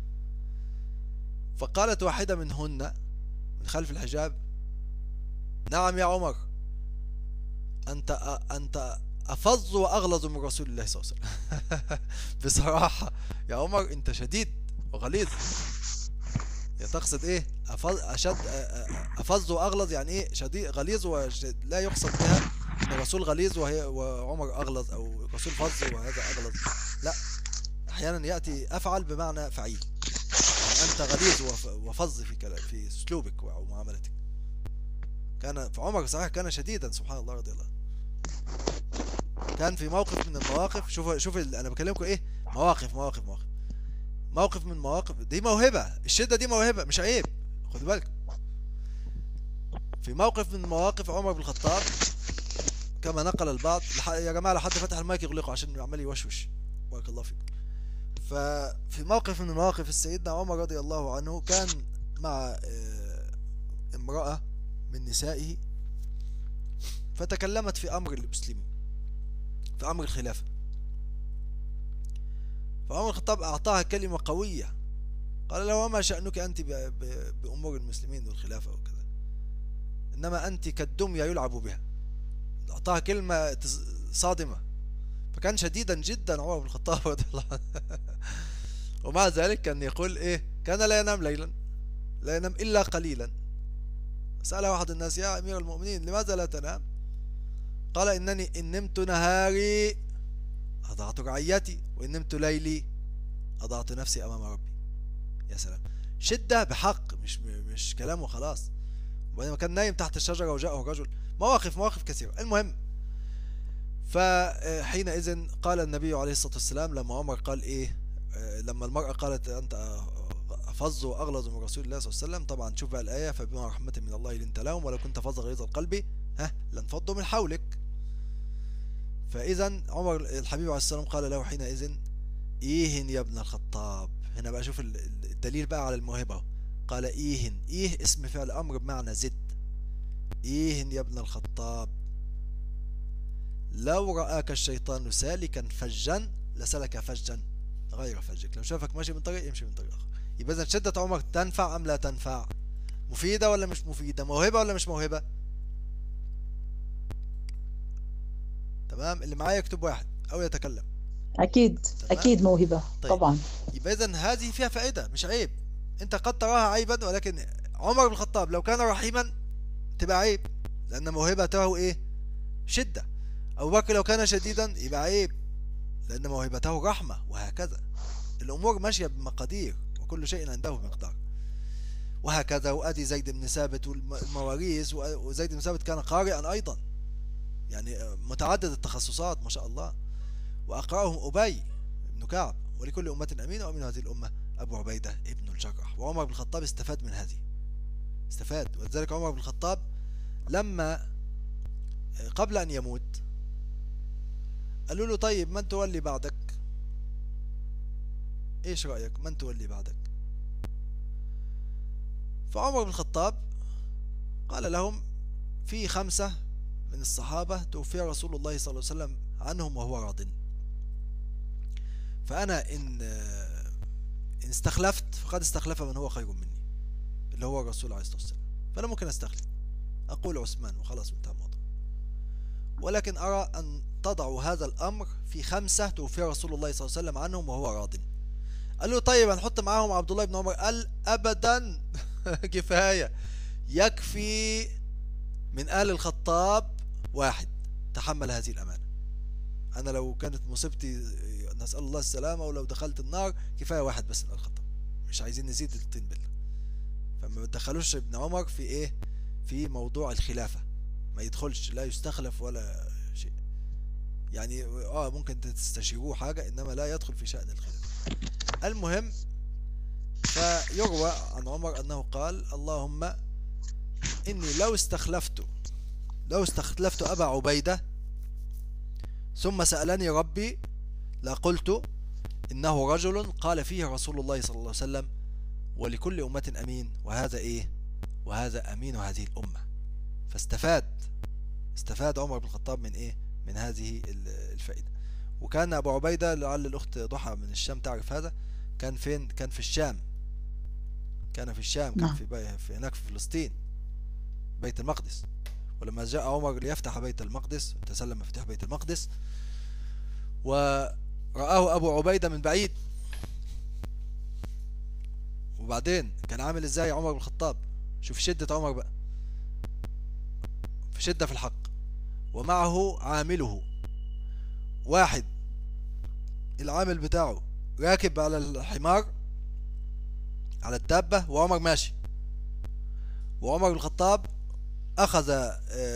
فقالت واحدة منهن من خلف الحجاب نعم يا عمر، انت انت افظ واغلظ من رسول الله صلى الله عليه وسلم. بصراحة يا عمر انت شديد وغليظ. يا تقصد ايه؟ أفظ اشد افظ واغلظ، يعني ايه شديد غليظ، ولا يقصد بها ان الرسول غليظ وهي وعمر اغلظ، او الرسول فظ وهذا اغلظ. لا، احيانا ياتي افعل بمعنى فعيل، يعني انت غليظ وفظ في كلام في اسلوبك ومعاملتك. كان فعمر صحيح كان شديدا سبحان الله رضي الله. كان في موقف من المواقف، شوف شوف انا بكلمكم ايه، مواقف مواقف مواقف موقف من مواقف دي موهبة، الشدة دي موهبة مش عيب، خدوا بالك. في موقف من مواقف عمر بن الخطاب كما نقل البعض، يا جماعة لو حد فتح المايك يغلقه عشان عمال يوشوش، بارك الله فيك. ففي موقف من مواقف سيدنا عمر رضي الله عنه كان مع امرأة من نسائه، فتكلمت في أمر المسلمين، في أمر الخلافة. فعمر الخطاب أعطاها كلمة قوية، قال له وما شأنك أنت بأمور المسلمين والخلافة وكذا، إنما أنت كالدمية يلعب بها. أعطاها كلمة صادمة، فكان شديدا جدا عمر بن الخطاب رضي الله عنه. ومع ذلك كان يقول إيه؟ كان لا ينام ليلا، لا ينام إلا قليلا. سأل واحد الناس يا أمير المؤمنين لماذا لا تنام؟ قال إنني إن نمت نهاري أضعت رعيتي، وإن نمت ليلي أضعت نفسي أمام ربي. يا سلام، شدة بحق، مش مش كلام وخلاص. وبعدين كان نايم تحت الشجرة وجاءه رجل، مواقف مواقف كثيرة. المهم، فحينئذ قال النبي عليه الصلاة والسلام لما عمر قال إيه، لما المرأة قالت أنت أفظ وأغلظ من رسول الله صلى الله عليه وسلم، طبعا شوف بقى الآية فبما رحمة من الله لنت لهم ولو كنت فظا غليظ القلب ها لانفضوا من حولك. فإذا عمر الحبيب عليه السلام قال له حينئذ إيهن يا ابن الخطاب. هنا بقى شوف الدليل بقى على الموهبة، قال إيهن، إيه اسم فعل أمر بمعنى زد. إيهن يا ابن الخطاب لو رآك الشيطان سالكا فجا لسلك فجا غير فجك، لو شافك ماشي من طريق يمشي من طريق آخر. يبقى إذا شدة عمر تنفع أم لا تنفع؟ مفيدة ولا مش مفيدة؟ موهبة ولا مش موهبة؟ تمام، اللي معايا يكتب واحد أو يتكلم. أكيد تمام؟ أكيد موهبة. طيب. طبعا. يبقى إذا هذه فيها فائدة مش عيب. أنت قد تراها عيبا، ولكن عمر بن الخطاب لو كان رحيما تبقى عيب، لأن موهبته إيه؟ شدة. أبو بكر لو كان شديدا يبقى عيب، لأن موهبته رحمة، وهكذا. الأمور ماشية بمقادير، وكل شيء عنده بمقدار، وهكذا. وأدي زيد بن ثابت والمواريث، وزيد بن ثابت كان قارئا أيضا، يعني متعدد التخصصات ما شاء الله. وأقرأهم أبي بن كعب، ولكل أمة أمين وأمين هذه الأمة أبو عبيدة ابن الجراح. وعمر بن الخطاب استفاد من هذه، استفاد. ولذلك عمر بن الخطاب لما قبل أن يموت قالوا له طيب من تولي بعدك؟ ايش رأيك من تولي بعدك؟ فعمر بن الخطاب قال لهم في خمسة من الصحابة توفي رسول الله صلى الله عليه وسلم عنهم وهو راض، فأنا إن إن استخلفت فقد استخلف من هو خير مني اللي هو الرسول عليه الصلاة والسلام، فأنا ممكن أستخلف أقول عثمان وخلاص وانتهى الموضوع. ولكن أرى أن تضعوا هذا الأمر في خمسة توفي رسول الله صلى الله عليه وسلم عنهم وهو راض. قال له طيب هنحط معاهم عبد الله بن عمر؟ قال أبدا كفاية، يكفي من آل الخطاب واحد تحمل هذه الأمانة. أنا لو كانت مصيبتي نسأل الله السلامة ولو دخلت النار كفاية واحد بس من آل الخطاب، مش عايزين نزيد الطين بالله. فما بتدخلوش ابن عمر في إيه، في موضوع الخلافة، ما يدخلش، لا يستخلف ولا شيء. يعني اه ممكن تستشيروه حاجة، انما لا يدخل في شأن الخلافة. المهم، فيروى عن عمر انه قال اللهم اني لو استخلفت لو استخلفت ابا عبيدة ثم سألني ربي لقلت انه رجل قال فيه رسول الله صلى الله عليه وسلم ولكل امة امين وهذا ايه وهذا امين هذه الامة. فاستفاد استفاد عمر بن الخطاب من ايه من هذه الفائدة. وكان ابو عبيدة، لعل الاخت ضحى من الشام تعرف هذا، كان فين؟ كان في الشام، كان في الشام كان في, بي... في هناك في فلسطين بيت المقدس. ولما جاء عمر ليفتح بيت المقدس وتسلم مفتاح بيت المقدس ورآه ابو عبيدة من بعيد، وبعدين كان عامل ازاي عمر بن الخطاب؟ شوف شدة عمر بقى، في شدة في الحق، ومعه عامله، واحد العامل بتاعه راكب على الحمار على الدابة وعمر ماشي، وعمر بن الخطاب أخذ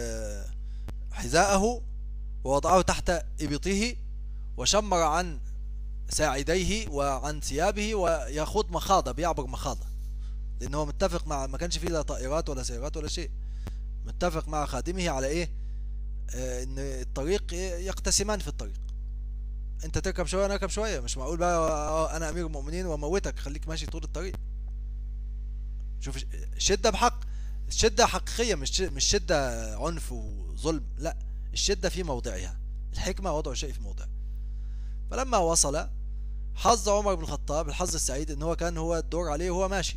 حذاءه ووضعه تحت إبطه وشمر عن ساعديه وعن ثيابه ويخوض مخاضة، بيعبر مخاضة، لأنه متفق مع، ما كانش فيه لا طائرات ولا سيارات ولا شيء، متفق مع خادمه على ايه آه ان الطريق يقتسمان في الطريق، انت تركب شويه انا اركب شويه، مش معقول بقى انا امير المؤمنين واموتك خليك ماشي طول الطريق. شوف شده بحق، الشده حقيقيه، مش مش شده عنف وظلم، لا، الشده في موضعها، الحكمه وضع شيء في موضعه. فلما وصل حظ عمر بن الخطاب الحظ السعيد ان هو كان هو الدور عليه وهو ماشي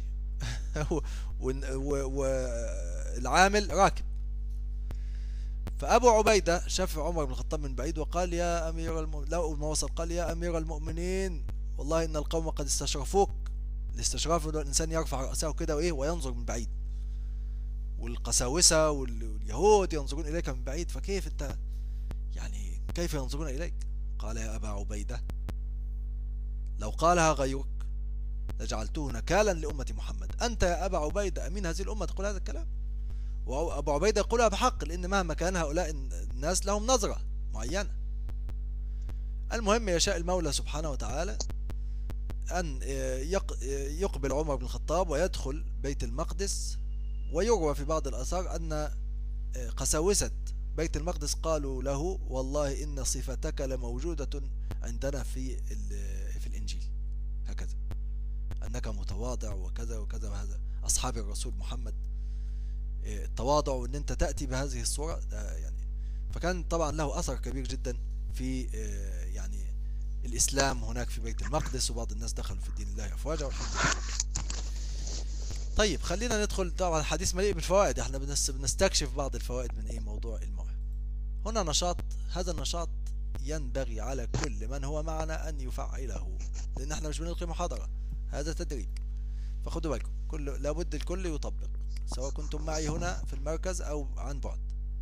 والعامل راكب. فأبو عبيدة شاف عمر بن الخطاب من بعيد وقال يا أمير المؤمنين، لو ما وصل قال يا أمير المؤمنين والله إن القوم قد استشرفوك. الاستشراف هو الإنسان يرفع رأسه كده وإيه وينظر من بعيد، والقساوسة واليهود ينظرون إليك من بعيد، فكيف أنت يعني كيف ينظرون إليك؟ قال يا أبا عبيدة لو قالها غيرك لجعلته نكالا لأمة محمد. أنت يا أبا عبيدة أمين هذه الأمة تقول هذا الكلام؟ وأبو عبيدة يقولها بحق، لأن مهما كان هؤلاء الناس لهم نظرة معينة. المهم يشاء المولى سبحانه وتعالى أن يقبل عمر بن الخطاب ويدخل بيت المقدس. ويروى في بعض الآثار أن قساوسة بيت المقدس قالوا له والله إن صفتك لموجودة عندنا في في الإنجيل، هكذا أنك متواضع وكذا وكذا وهذا، أصحاب الرسول محمد التواضع وأن أنت تأتي بهذه الصورة يعني. فكان طبعا له أثر كبير جدا في يعني الإسلام هناك في بيت المقدس، وبعض الناس دخلوا في دين الله أفواجا والحمد لله. طيب خلينا ندخل، طبعا الحديث مليء بالفوائد، احنا بنستكشف بعض الفوائد من ايه موضوع الموهبة. هنا نشاط، هذا النشاط ينبغي على كل من هو معنا أن يفعله، لأن احنا مش بنلقي محاضرة، هذا تدريب، فخدوا بالكم كل لابد الكل يطبق، سواء كنتم معي هنا في المركز أو عن بعد.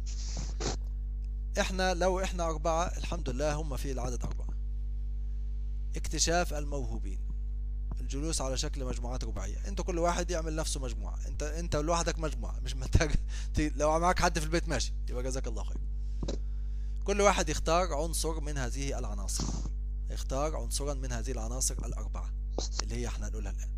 احنا لو احنا أربعة الحمد لله، هم في العدد أربعة. اكتشاف الموهوبين، الجلوس على شكل مجموعات رباعية، انت كل واحد يعمل نفسه مجموعة، انت انت لوحدك مجموعة، مش محتاج لو معاك حد في البيت ماشي يبقى جزاك الله خير. كل واحد يختار عنصر من هذه العناصر، يختار عنصرا من هذه العناصر الأربعة اللي هي احنا هنقولها الآن.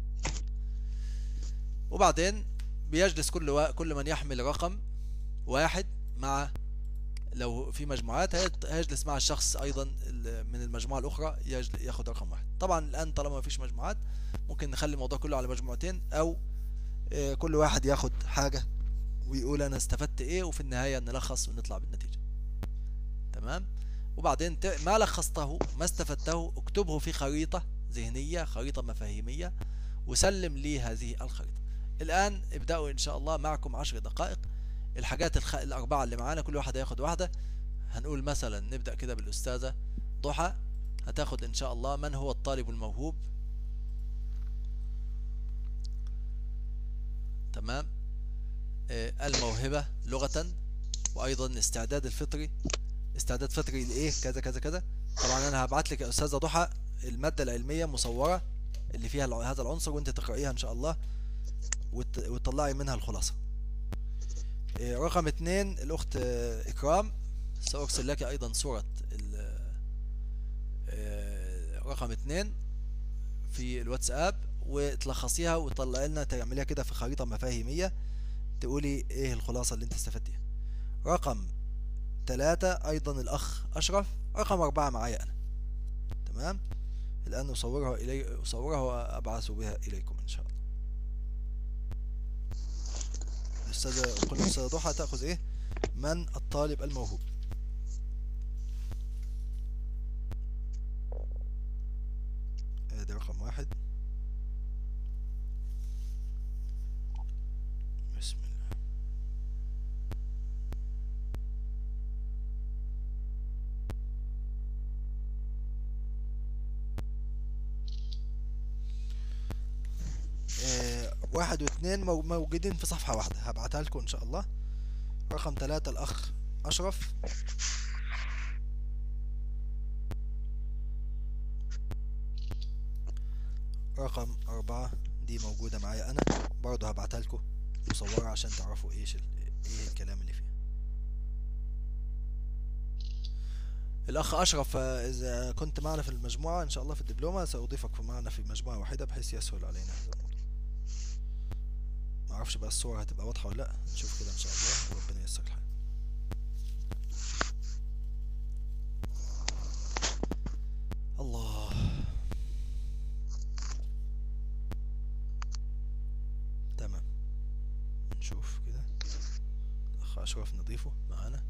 وبعدين بيجلس كل و... كل من يحمل رقم واحد مع، لو في مجموعات هيجلس مع الشخص أيضا من المجموعة الأخرى يجل... ياخد رقم واحد. طبعا الآن طالما مفيش مجموعات ممكن نخلي الموضوع كله على مجموعتين، أو اه كل واحد ياخد حاجة ويقول أنا استفدت إيه، وفي النهاية نلخص ونطلع بالنتيجة. تمام. وبعدين ت... ما لخصته ما استفدته اكتبه في خريطة ذهنية، خريطة مفاهيمية، وسلم لي هذه الخريطة. الآن ابدأوا إن شاء الله، معكم عشر دقائق. الحاجات الخ... الأربعة اللي معانا كل واحد هياخد واحدة. هنقول مثلا نبدأ كده بالأستاذة ضحى، هتاخد إن شاء الله من هو الطالب الموهوب. تمام. آه الموهبة لغة، وأيضا استعداد الفطري، استعداد فطري لإيه كذا كذا كذا. طبعا أنا هبعت لك يا أستاذة ضحى المادة العلمية مصورة اللي فيها هذا العنصر، وأنت تقرأيها إن شاء الله وت... وتطلعي منها الخلاصة. آه رقم اتنين الأخت آه إكرام، سأرسل لك أيضا صورة آه رقم اتنين في الواتساب، وتلخصيها وتطلعي لنا، تعمليها كده في خريطة مفاهيمية، تقولي إيه الخلاصة اللي أنت استفدتيها. رقم ثلاثة أيضا الأخ أشرف. رقم أربعة معايا أنا. تمام. الآن أصورها إلي أصورها وأبعث بها إليكم إن شاء الله. الأستاذة كل أستاذة ضحى تأخذ إيه؟ من الطالب الموهوب. هذا رقم واحد. بسم الله. آه واحد واثنين موجودين في صفحة واحدة، هبعتها لكم إن شاء الله. رقم ثلاثة الأخ أشرف. رقم أربعة دي موجودة معايا أنا برضه، هبعتها لكم مصورة عشان تعرفوا إيش إيه الكلام اللي فيها. الأخ أشرف، إذا كنت معنا في المجموعة إن شاء الله في الدبلومة سأضيفك معنا في مجموعة واحدة بحيث يسهل علينا هذا الموضوع. معرفش بقى الصورة هتبقى واضحة ولا لأ، نشوف كده إن شاء الله وربنا ييسر الحال. الله. تمام. نشوف كده الأخ أشرف نضيفه معانا.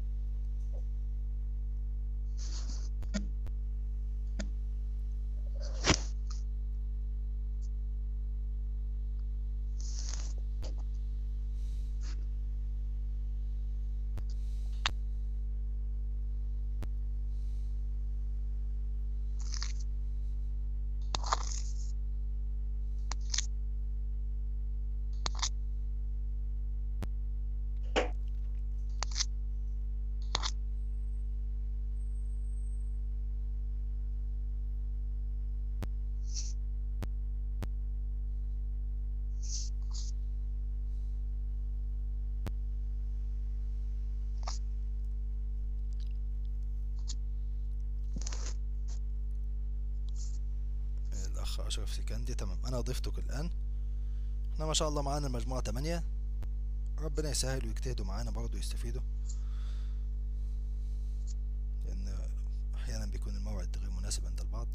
الأخ أشرف سكندي. تمام. أنا ضفتك الآن. احنا ما شاء الله معانا المجموعة تمانية، ربنا يسهل ويجتهدوا معانا برضو يستفيدوا، لأن أحيانا بيكون الموعد غير مناسب عند البعض.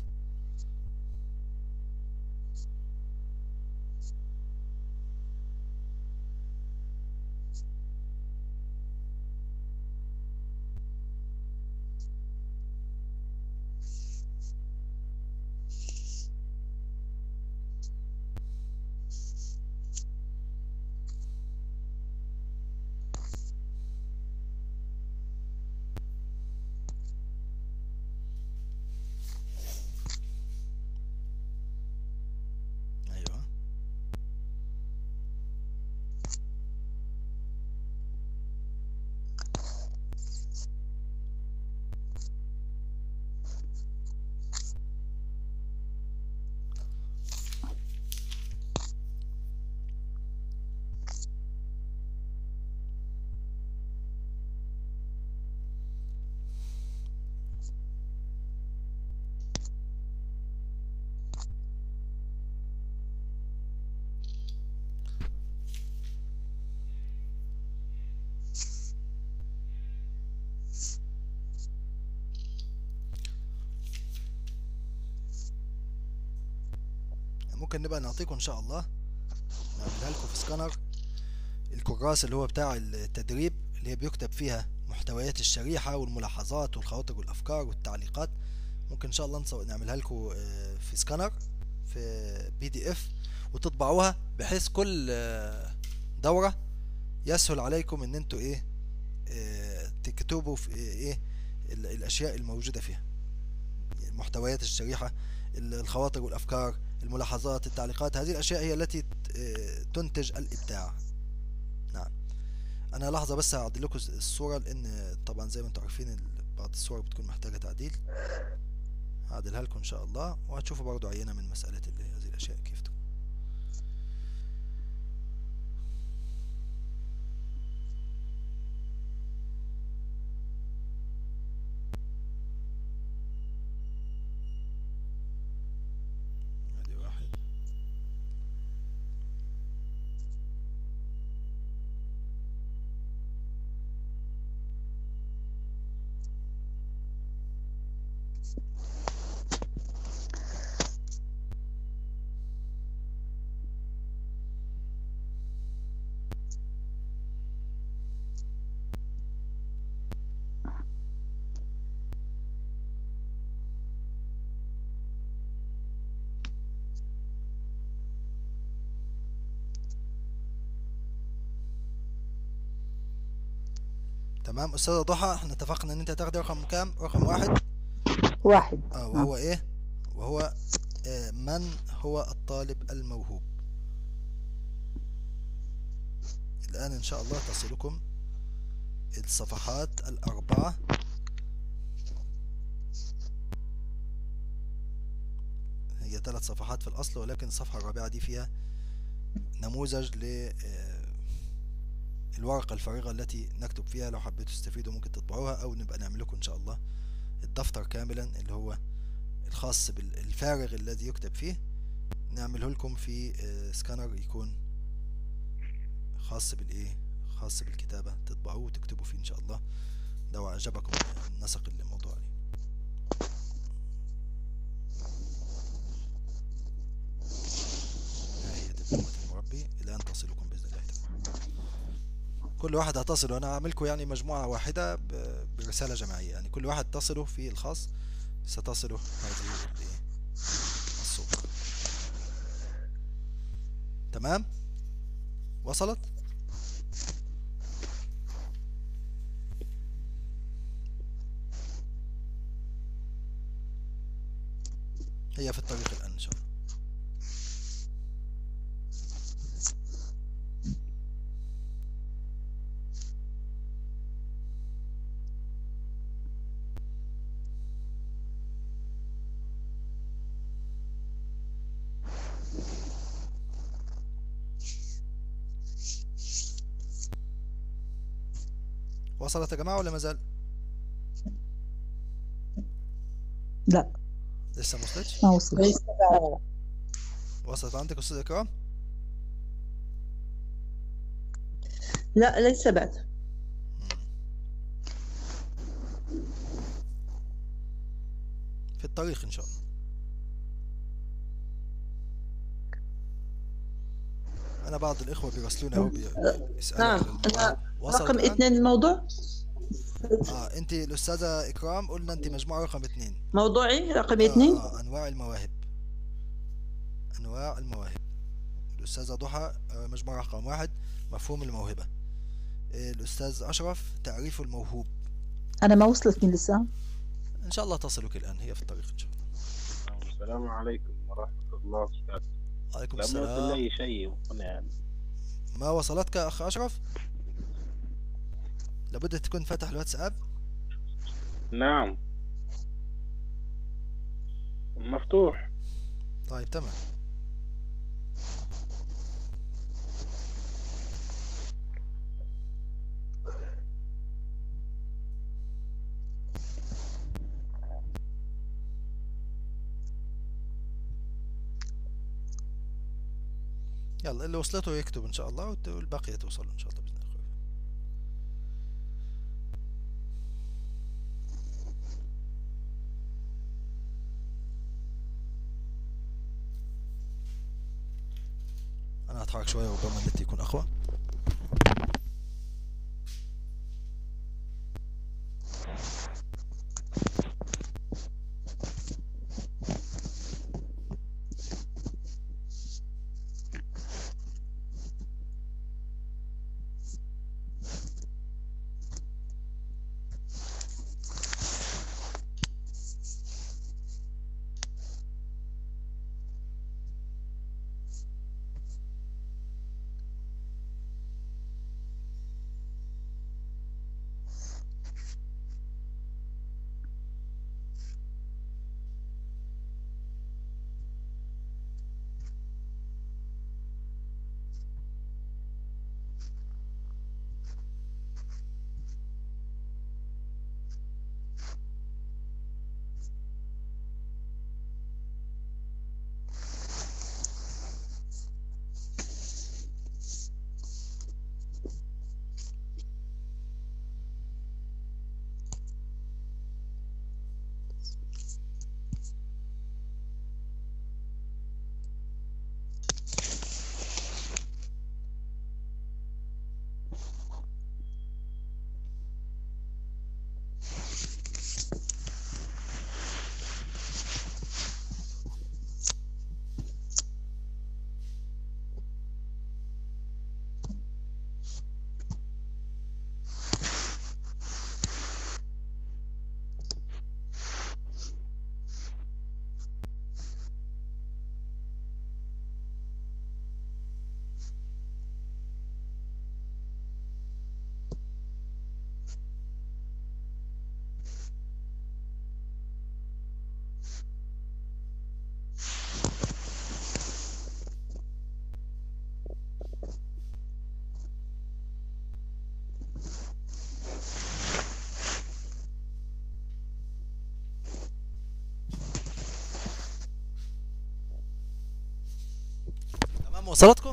ممكن نبقى نعطيكم ان شاء الله، نعملها لكم في سكانر الكراس اللي هو بتاع التدريب، اللي هي بيكتب فيها محتويات الشريحة والملاحظات والخواطر والافكار والتعليقات. ممكن ان شاء الله نصو... نعملها لكم في سكانر في بي دي اف وتطبعوها، بحيث كل دورة يسهل عليكم ان انتوا ايه اه تكتبوا في ايه الاشياء الموجودة فيها، محتويات الشريحة، الخواطر والافكار، الملاحظات، التعليقات. هذه الاشياء هي التي تنتج الابداع. نعم. انا لحظة بس هعدل لكم الصورة، لان طبعا زي ما انتم عارفين بعض الصور بتكون محتاجة تعديل. هعدلها لكم ان شاء الله، وهتشوفوا برضو عينة من مسألة هذه الاشياء كيف تكون. تمام استاذة ضحى، احنا اتفقنا ان انت هتاخدي رقم كام؟ رقم واحد. واحد. اه وهو ايه؟ وهو آه من هو الطالب الموهوب. الان ان شاء الله تصلكم الصفحات الاربعة هي ثلاث صفحات في الاصل، ولكن الصفحة الرابعة دي فيها نموذج ل الورقة الفارغة التي نكتب فيها. لو حبيتوا تستفيدوا ممكن تطبعوها، او نبقى نعمل لكم ان شاء الله الدفتر كاملا اللي هو الخاص بالفارغ الذي يكتب فيه، نعمله لكم في سكانر يكون خاص بالايه، خاص بالكتابة، تطبعوه وتكتبوا فيه ان شاء الله لو اعجبكم نسق الموضوع عليه. هي دبلومة المربي الان تصلكم باذن الله تعالى. كل واحد هتصل، وانا اعملكم يعني مجموعة واحدة برسالة جماعية، يعني كل واحد تصله في الخاص ستصله هذه الصورة. تمام؟ وصلت؟ هي في الطريق الآن إن شاء الله. وصلت يا جماعة ولا مازال؟ لا لسه ما وصلتش؟ ما وصلت. وصلت عندك أستاذ إكرام؟ لا ليس بعد. في الطريق إن شاء الله. أنا بعض الإخوة بيرسلوني أهو بيسألوا نعم على أنا رقم اثنين الموضوع. اه انت الاستاذة اكرام قلنا انت مجموعة رقم اثنين. موضوعي رقم اثنين. آه انواع المواهب. انواع المواهب. الاستاذة ضحى آه مجموعة رقم واحد مفهوم الموهبة. آه الاستاذ اشرف تعريف الموهوب. انا ما وصلتني لسه. ان شاء الله تصلك الان، هي في الطريق ان شاء الله. السلام عليكم ورحمة الله وبركاته. وعليكم السلام. لم يوصل السلام. لي شيء يعني. ما وصلتك اخ اشرف؟ لابد تكون فتح الواتساب. نعم مفتوح. طيب تمام. يلا اللي وصلته يكتب ان شاء الله، والباقية توصل ان شاء الله بإذن الله. اتحرك شويه ربما النت يكون اقوى. تمام وصلتكم؟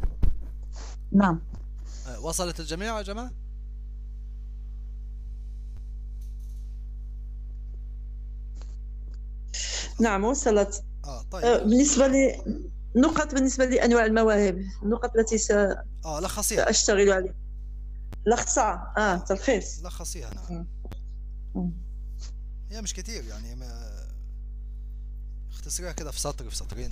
نعم. آه، وصلت الجميع يا جماعه؟ نعم وصلت. اه آه، طيب. بالنسبة لي نقط، بالنسبة لأنواع المواهب، النقط التي اه لخصيها. سأشتغل عليها. لخصها اه تلخيص. لخصيها نعم. مم. مم. هي مش كتير يعني، ما اختصريها كده في سطر في سطرين.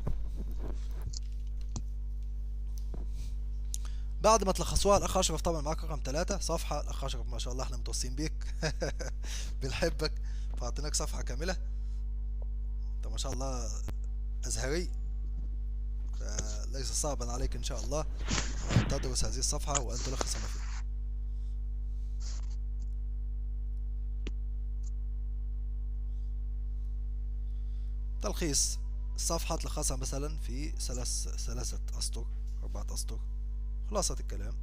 بعد ما تلخصوها الاخ اشرف طبعا معاك رقم ثلاثة صفحة. الاخ اشرف ما شاء الله احنا متوصين بيك بنحبك فاعطيناك صفحة كاملة. انت ما شاء الله ازهري، فليس صعبا عليك ان شاء الله ان تدرس هذه الصفحة وان تلخص ما فيها. تلخيص الصفحة تلخصها مثلا في ثلاث ثلاثة اسطر اربعة اسطر، خلاصة الكلام.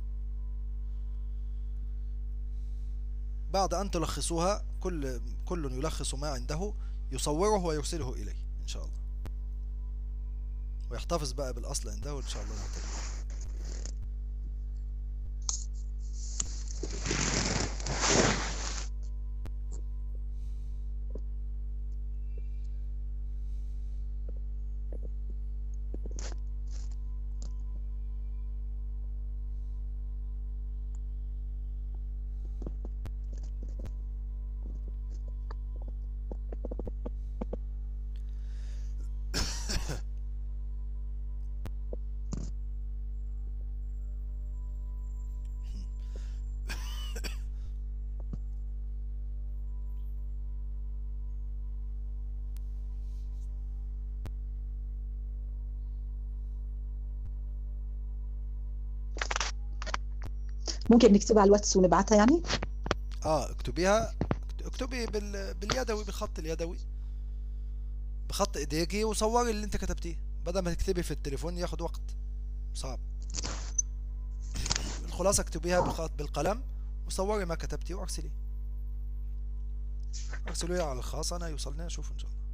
بعد أن تلخصوها كل كل يلخص ما عنده، يصوره ويرسله إليه إن شاء الله، ويحتفظ بقى بالأصل عنده إن شاء الله نحتاج. ممكن نكتبها على الواتس ونبعتها يعني؟ اه اكتبيها، اكتبي بال... باليدوي، بالخط اليدوي، بخط ايديكي، وصوري اللي انت كتبتيه بدل ما تكتبي في التليفون ياخد وقت صعب. الخلاصة اكتبيها بالخط بالقلم وصوري ما كتبتيه وارسليه. ارسلوها على الخاص انا يوصلني اشوف ان شاء الله.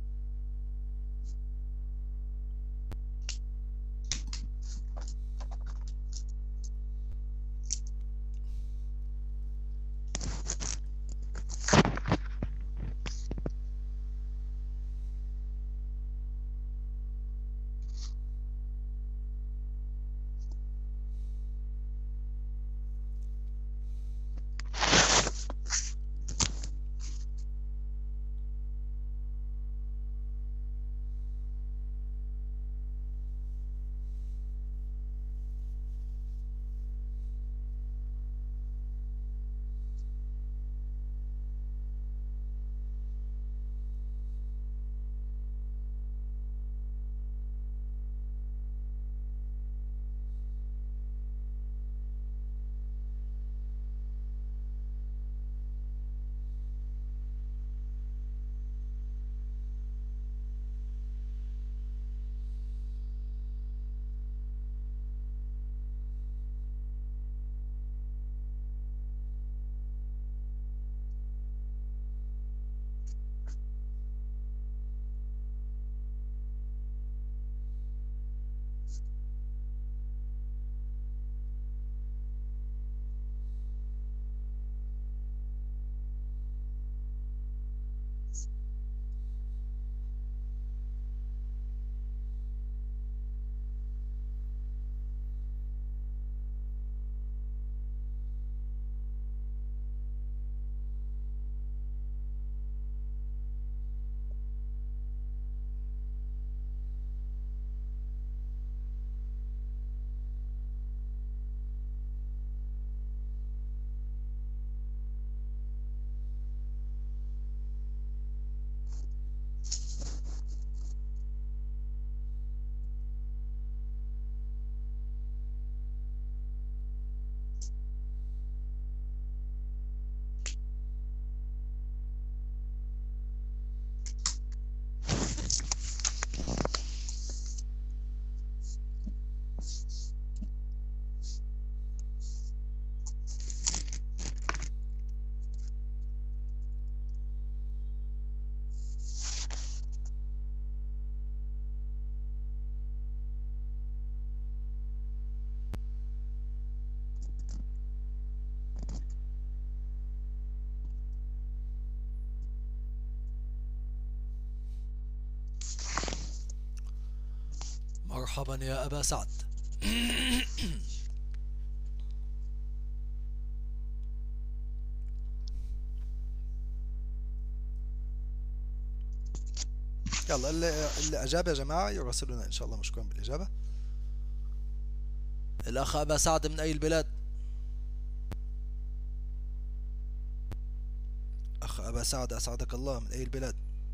مرحبا يا أبا سعد. يلا اللي, اللي أجاب يا جماعة يراسلنا إن شاء الله مشكورا بالإجابة. الأخ أبا سعد من أي البلاد؟ أخ أبا سعد أسعدك الله، من أي البلاد؟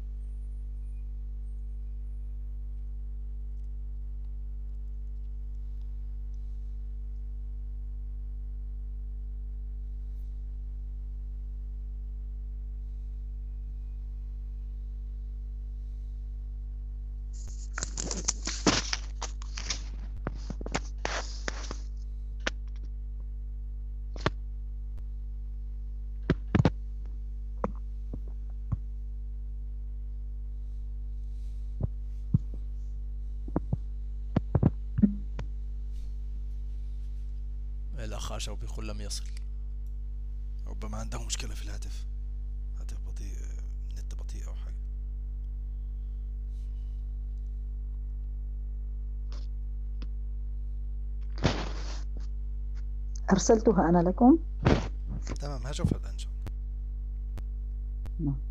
الأخ أشرف يقول لم يصل، ربما عنده مشكلة في الهاتف، هاتف بطيء، نت بطيء أو حاجة. أرسلتها أنا لكم. تمام هشوفها الآن إن شاء الله. نعم.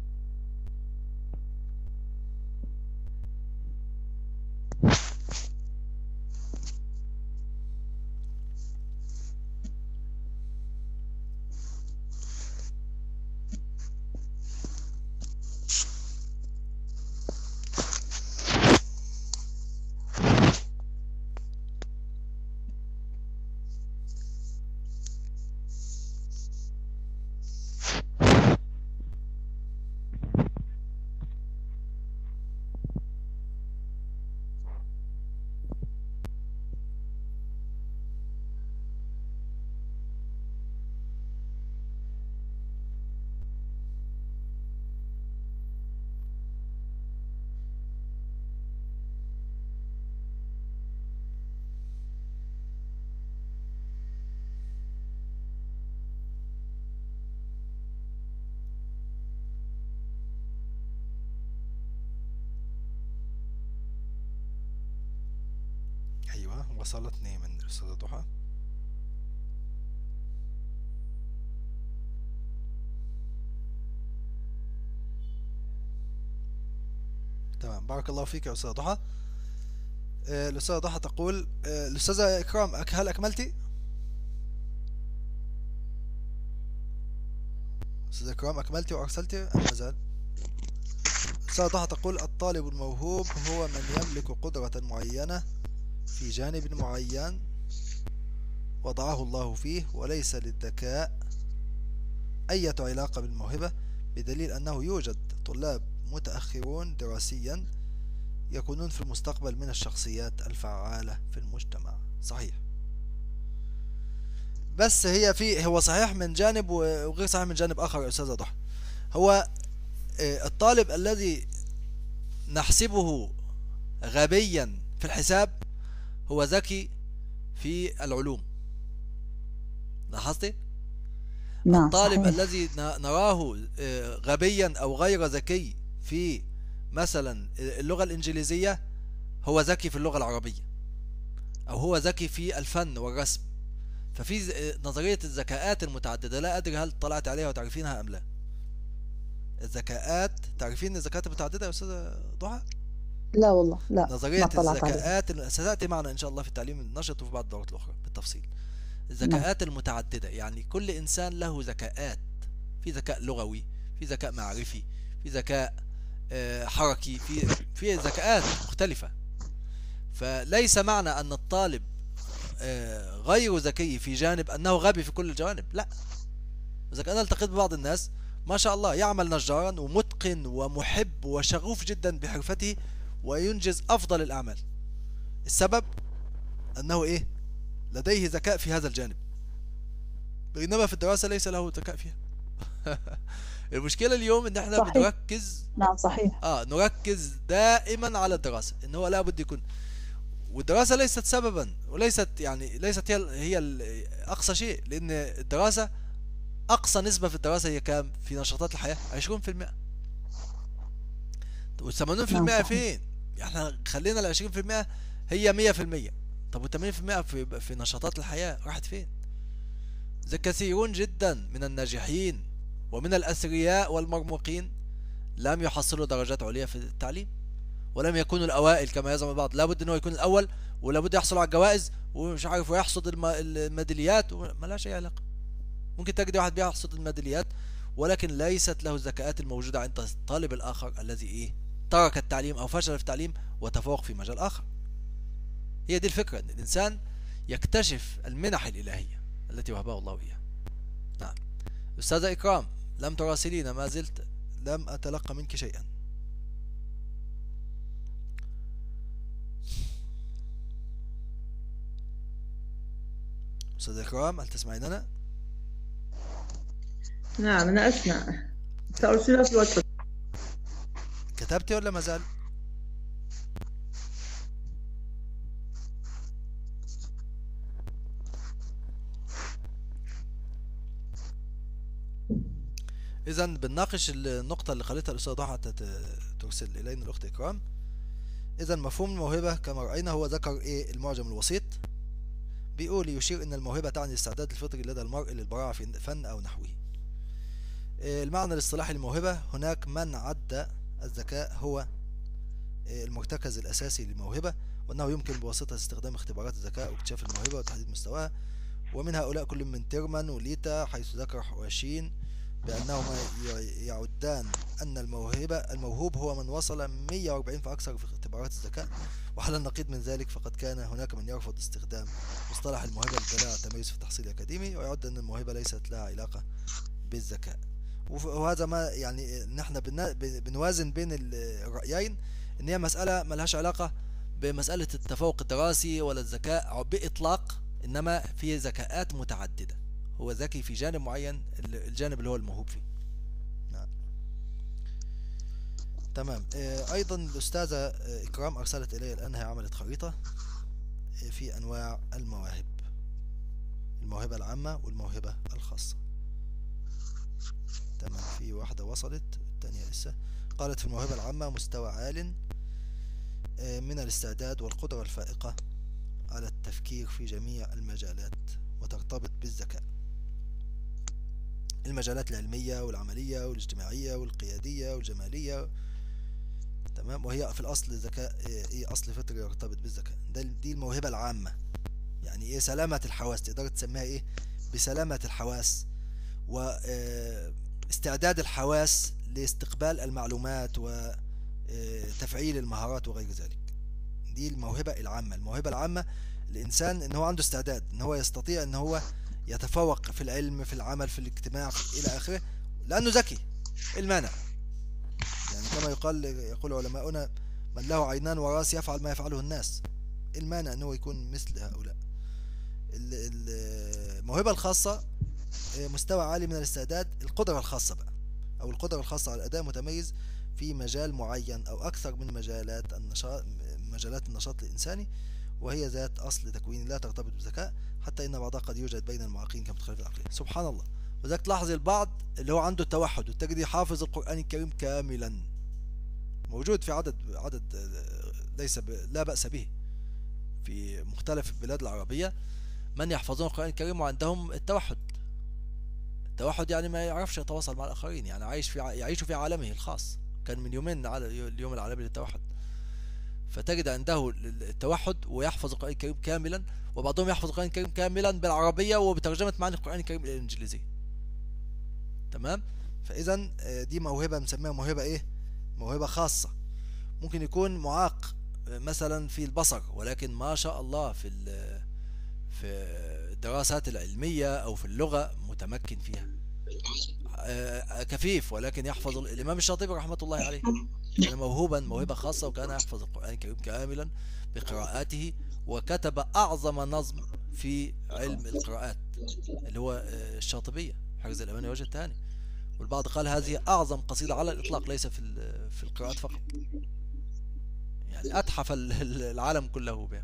أيوة وصلتني من الأستاذة ضحى. تمام بارك الله فيك يا أستاذة ضحى. آه، الأستاذة ضحى تقول آه، الأستاذة إكرام أك- هل أكملتي؟ أستاذة إكرام أكملتي وأرسلتي أم ما زال؟ الأستاذة ضحى تقول الطالب الموهوب هو من يملك قدرة معينة في جانب معين وضعه الله فيه، وليس للذكاء أي علاقة بالموهبة، بدليل أنه يوجد طلاب متأخرون دراسيا يكونون في المستقبل من الشخصيات الفعالة في المجتمع. صحيح، بس هي في هو صحيح من جانب وغير صحيح من جانب آخر يا أستاذة ضحى. هو آه، الطالب الذي نحسبه غبيا في الحساب هو ذكي في العلوم. لاحظتي؟ نعم الطالب صحيح. الذي ن- نراه آه، غبيا أو غير ذكي في مثلا اللغة الإنجليزية هو ذكي في اللغة العربية، أو هو ذكي في الفن والرسم. ففي ز- آه، نظرية الذكاءات المتعددة، لا أدري هل طلعت عليها وتعرفينها أم لا؟ الذكاءات، تعرفين الذكاءات المتعددة يا أستاذة ضحى؟ لا والله لا، نظرية ما طلعت عليها. الذكاءات ال- ستأتي معنا إن شاء الله في التعليم النشط وفي بعض الدورات الأخرى بالتفصيل. الذكاءات المتعددة يعني كل إنسان له ذكاءات، في ذكاء لغوي، في ذكاء معرفي، في ذكاء آه، حركي، في في ذكاءات مختلفة. فليس معنى أن الطالب آه، غير ذكي في جانب أنه غبي في كل الجوانب، لا. إذا أنا التقيت ببعض الناس ما شاء الله يعمل نجارا ومتقن ومحب وشغوف جدا بحرفته وينجز أفضل الأعمال، السبب أنه إيه؟ لديه ذكاء في هذا الجانب، بينما في الدراسة ليس له ذكاء فيها. المشكلة اليوم ان احنا صحيح. بنركز نعم صحيح. اه نركز دائما على الدراسة، ان هو لابد يكون، والدراسة ليست سببا وليست يعني ليست هي هي ال- اقصى شيء، لان الدراسة اقصى نسبة في الدراسة هي كام في نشاطات الحياة؟ عشرين في المئة. وال ثمانين في المئة نعم، صحيح. فين؟ احنا خلينا ال عشرين في المئة هي مية في المية. طب وثمانين في المية في في نشاطات الحياة راحت فين؟ إذا كثيرون جدا من الناجحين ومن الأثرياء والمرموقين لم يحصلوا درجات عليا في التعليم، ولم يكونوا الأوائل كما يزعم البعض. لابد أنه يكون الأول، ولابد يحصل على الجوائز ومش عارف ويحصد الم- الميداليات، وما لهاش أي علاقة. ممكن تجد واحد بيحصد الميداليات ولكن ليست له الذكاءات الموجودة عند الطالب الآخر الذي إيه ترك التعليم أو فشل في التعليم وتفوق في مجال آخر. هي دي الفكرة، أن الإنسان يكتشف المنح الإلهية التي وهبها الله إياه. نعم. أستاذة إكرام، لم تراسلين، ما زلت لم أتلقى منك شيئا. أستاذة إكرام، هل تسمعيننا؟ نعم أنا أسمع، سأرسلها في الواتساب. كتبتي ولا ما زال؟ إذا بنناقش النقطة اللي خلتها الأستاذة ضحى ترسل إلينا الأخت إكرام. إذا مفهوم الموهبة كما رأينا هو ذكر إيه المعجم الوسيط، بيقول يشير إن الموهبة تعني الاستعداد الفطري لدى المرء للبراعة في فن أو نحوه. المعنى الاصطلاحي للموهبة، هناك من عد الذكاء هو المرتكز الأساسي للموهبة، وأنه يمكن بواسطة استخدام اختبارات الذكاء واكتشاف الموهبة وتحديد مستواها. ومن هؤلاء كل من تيرمان وليتا، حيث ذكر حواشين بأنهما يعدان أن الموهبة الموهوب هو من وصل مئة وأربعين فأكثر في اختبارات الذكاء. وعلى النقيض من ذلك فقد كان هناك من يرفض استخدام مصطلح الموهبة للدلالة على التميز في التحصيل الأكاديمي، ويعد أن الموهبة ليست لها علاقة بالذكاء. وهذا ما يعني نحن بنوازن بين الرأيين، ان هي مسألة ملهاش علاقة بمسألة التفوق الدراسي ولا الذكاء بإطلاق، انما في ذكاءات متعددة، هو ذكي في جانب معين، الجانب اللي هو الموهوب فيه. نعم. تمام. ايضا الأستاذة إكرام ارسلت الي الان، هي عملت خريطة في انواع المواهب، الموهبة العامة والموهبة الخاصة. تمام. في واحدة وصلت، الثانية لسه. قالت في الموهبة العامة مستوى عال من الاستعداد والقدرة الفائقة على التفكير في جميع المجالات، وترتبط بالذكاء، المجالات العلمية والعملية والاجتماعية والقيادية والجمالية. تمام. وهي في الأصل ذكاء ايه، أصل فطري يرتبط بالذكاء. ده دي الموهبة العامة. يعني ايه سلامة الحواس، تقدر تسميها ايه، بسلامة الحواس واستعداد الحواس لاستقبال المعلومات وتفعيل المهارات وغير ذلك. دي الموهبة العامة. الموهبة العامة الإنسان إن هو عنده استعداد إن هو يستطيع إن هو يتفوق في العلم، في العمل، في الاجتماع، في إلى آخره، لأنه ذكي. المانع يعني كما يقال يقول علماؤنا من له عينان وراس يفعل ما يفعله الناس. المانع إن هو يكون مثل هؤلاء. الموهبة الخاصة مستوى عالي من الاستعداد، القدرة الخاصة بقى، أو القدرة الخاصة على الأداء متميز في مجال معين أو أكثر من مجالات النشاط مجالات النشاط الإنساني، وهي ذات أصل تكويني لا ترتبط بالذكاء، حتى إن بعضها قد يوجد بين المعاقين كمتخلف العقلية. سبحان الله. وذلك تلاحظ البعض اللي هو عنده توحد وتجد حافظ القرآن الكريم كاملا، موجود في عدد عدد ليس ب... لا بأس به في مختلف البلاد العربية، من يحفظون القرآن الكريم وعندهم التوحد. التوحد يعني ما يعرفش يتواصل مع الآخرين، يعني عايش في يعيش في عالمه الخاص. كان من يومين على اليوم العالمي للتوحد، فتجد عنده التوحد ويحفظ القرآن الكريم كاملا، وبعضهم يحفظ القرآن الكريم كاملا بالعربية وبترجمة معاني القرآن الكريم إلى الإنجليزية. تمام. فإذا دي موهبة بنسميها موهبة إيه؟ موهبة خاصة. ممكن يكون معاق مثلا في البصر، ولكن ما شاء الله في في الدراسات العلمية أو في اللغة متمكن فيها. كفيف ولكن يحفظ. الإمام الشاطبي رحمة الله عليه كان موهوبا موهبة خاصة، وكان يحفظ القرآن الكريم كاملا بقراءاته، وكتب أعظم نظم في علم القراءات اللي هو الشاطبية، حرز الأماني وجه التهاني. والبعض قال هذه أعظم قصيدة على الإطلاق، ليس في في القراءات فقط، يعني أتحف العالم كله بها.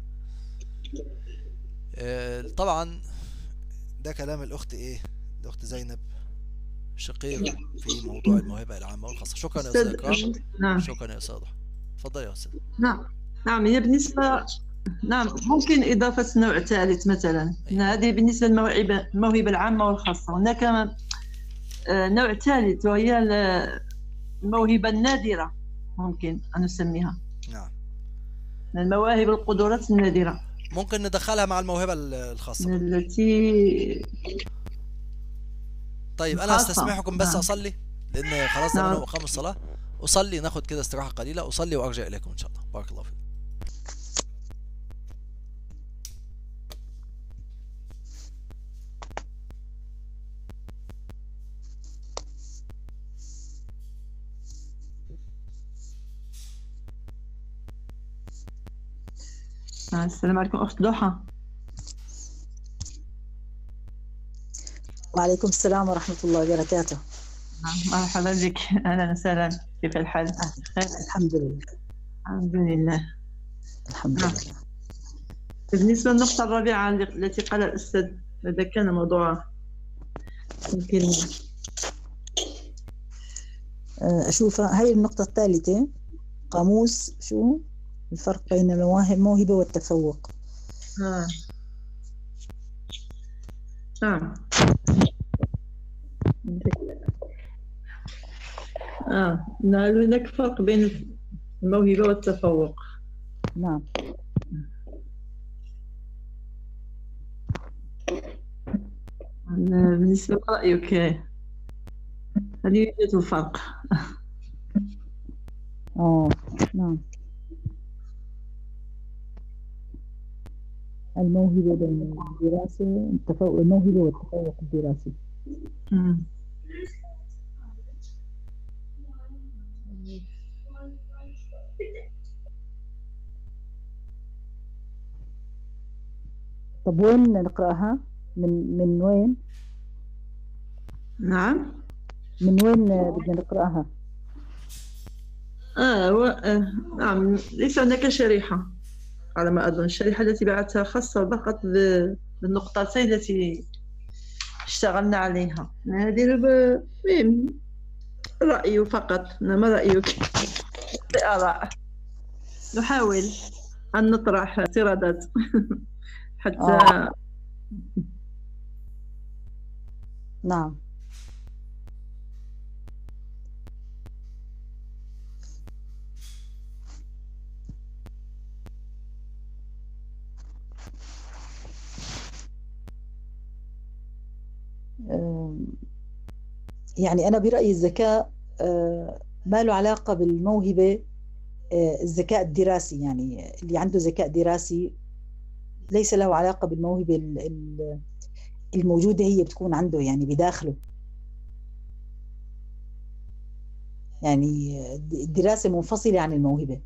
طبعا ده كلام الأخت إيه، الأخت زينب شقيق في موضوع الموهبة العامة والخاصة. شكرا يا أستاذ إكرام. نعم. شكرا يا أستاذ. تفضل يا أستاذ. نعم نعم. هي بالنسبة نعم، ممكن إضافة نوع ثالث مثلا. أيوة. هذه بالنسبة للموهبة الموهبة العامة والخاصة. هناك آه، نوع ثالث وهي ال- الموهبة النادرة، ممكن أن نسميها نعم، المواهب القدرات النادرة ممكن ندخلها مع الموهبة ال- الخاصة. التي طيب انا خاصة. استسمحكم بس نعم. اصلي، لان خلاص زمان نعم. اقام الصلاة. اصلي، ناخد كده استراحة قليلة، اصلي وارجع اليكم ان شاء الله. بارك الله فيكم. نعم. السلام عليكم أخت ضحى. وعليكم السلام ورحمة الله وبركاته. نعم، مرحبا بك. أهلا وسهلا، كيف الحال؟ خير الحمد لله. الحمد لله. الحمد نعم. لله. بالنسبة للنقطة الرابعة التي قال الأستاذ، هذا كان موضوع يمكن آه، أشوف هاي النقطة الثالثة، قاموس شو الفرق بين المواهب الموهبة والتفوق. آه. نعم. آه. نعم، هناك فرق بين الموهبة والتفوق. نعم. بالنسبة لرأيك، هل يوجد الفرق؟ آه نعم. الموهبة بين الدراسة التفوق، الموهبة والتفوق الدراسي. مم. طب وين نقرأها؟ من من وين؟ نعم. من وين آه، بدنا نقرأها؟ آه, و... آه نعم، ليس هناك شريحة على ما أظن. الشريحة التي بعثتها خاصة فقط ب- بالنقطتين التي اشتغلنا عليها. هذه ب- مهم. رأيي فقط. ما رأيك؟ بآراء نحاول أن نطرح اعتراضات حتى آه. نعم. آم، يعني أنا برأيي الذكاء آه، ما له علاقة بالموهبة. آه، الذكاء الدراسي، يعني اللي عنده ذكاء دراسي ليس له علاقة بالموهبة ال- ال- الموجودة، هي بتكون عنده يعني بداخله. يعني الدراسة منفصلة عن الموهبة.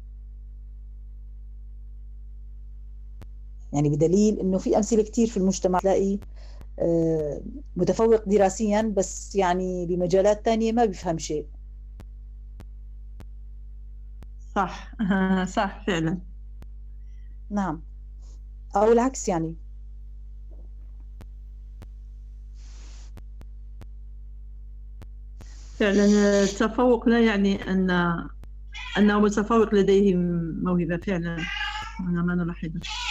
يعني بدليل إنه في أمثلة كتير في المجتمع تلاقي آه، متفوق دراسيا بس يعني بمجالات تانية ما بيفهم شيء. صح. آه صح فعلا. نعم. أو العكس يعني. فعلا التفوق لا يعني أن أنه متفوق لديه موهبة. فعلا أنا ما نلاحظ.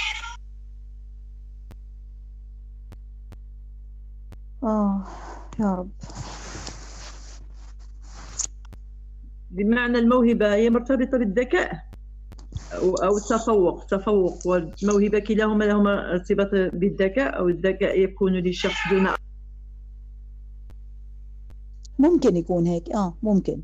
آه يا رب. بمعنى الموهبة هي مرتبطة بالذكاء أو أو التفوق. التفوق والموهبة كلاهما لهما ارتباط بالذكاء، أو الذكاء يكون للشخص دون. ممكن يكون هيك، آه ممكن.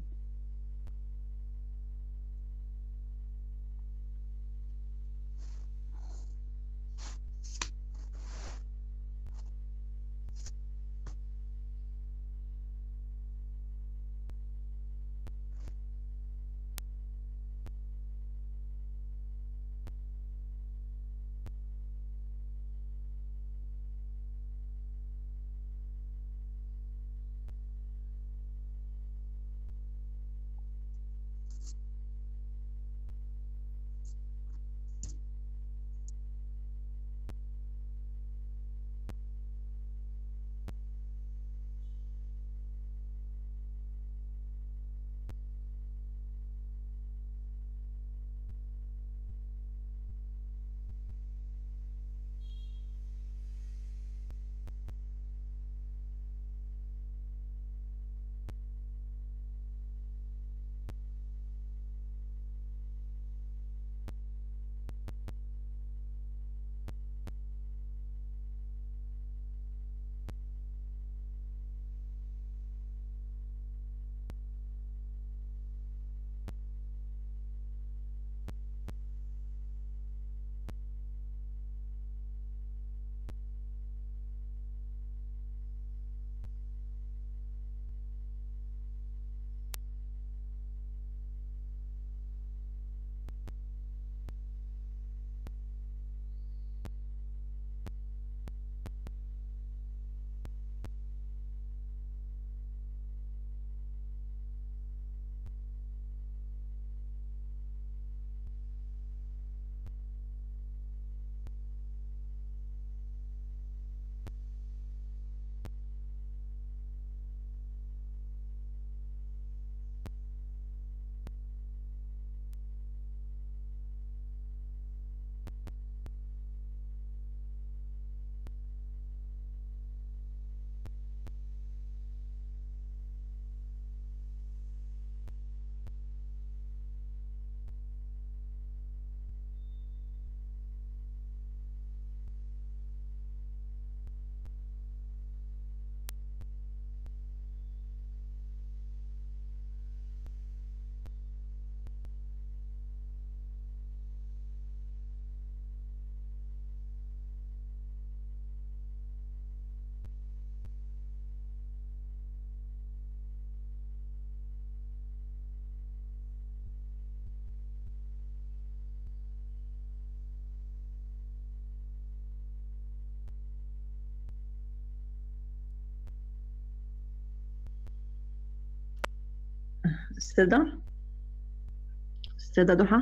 أستاذة أستاذة ضحى.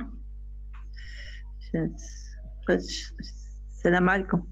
السلام عليكم.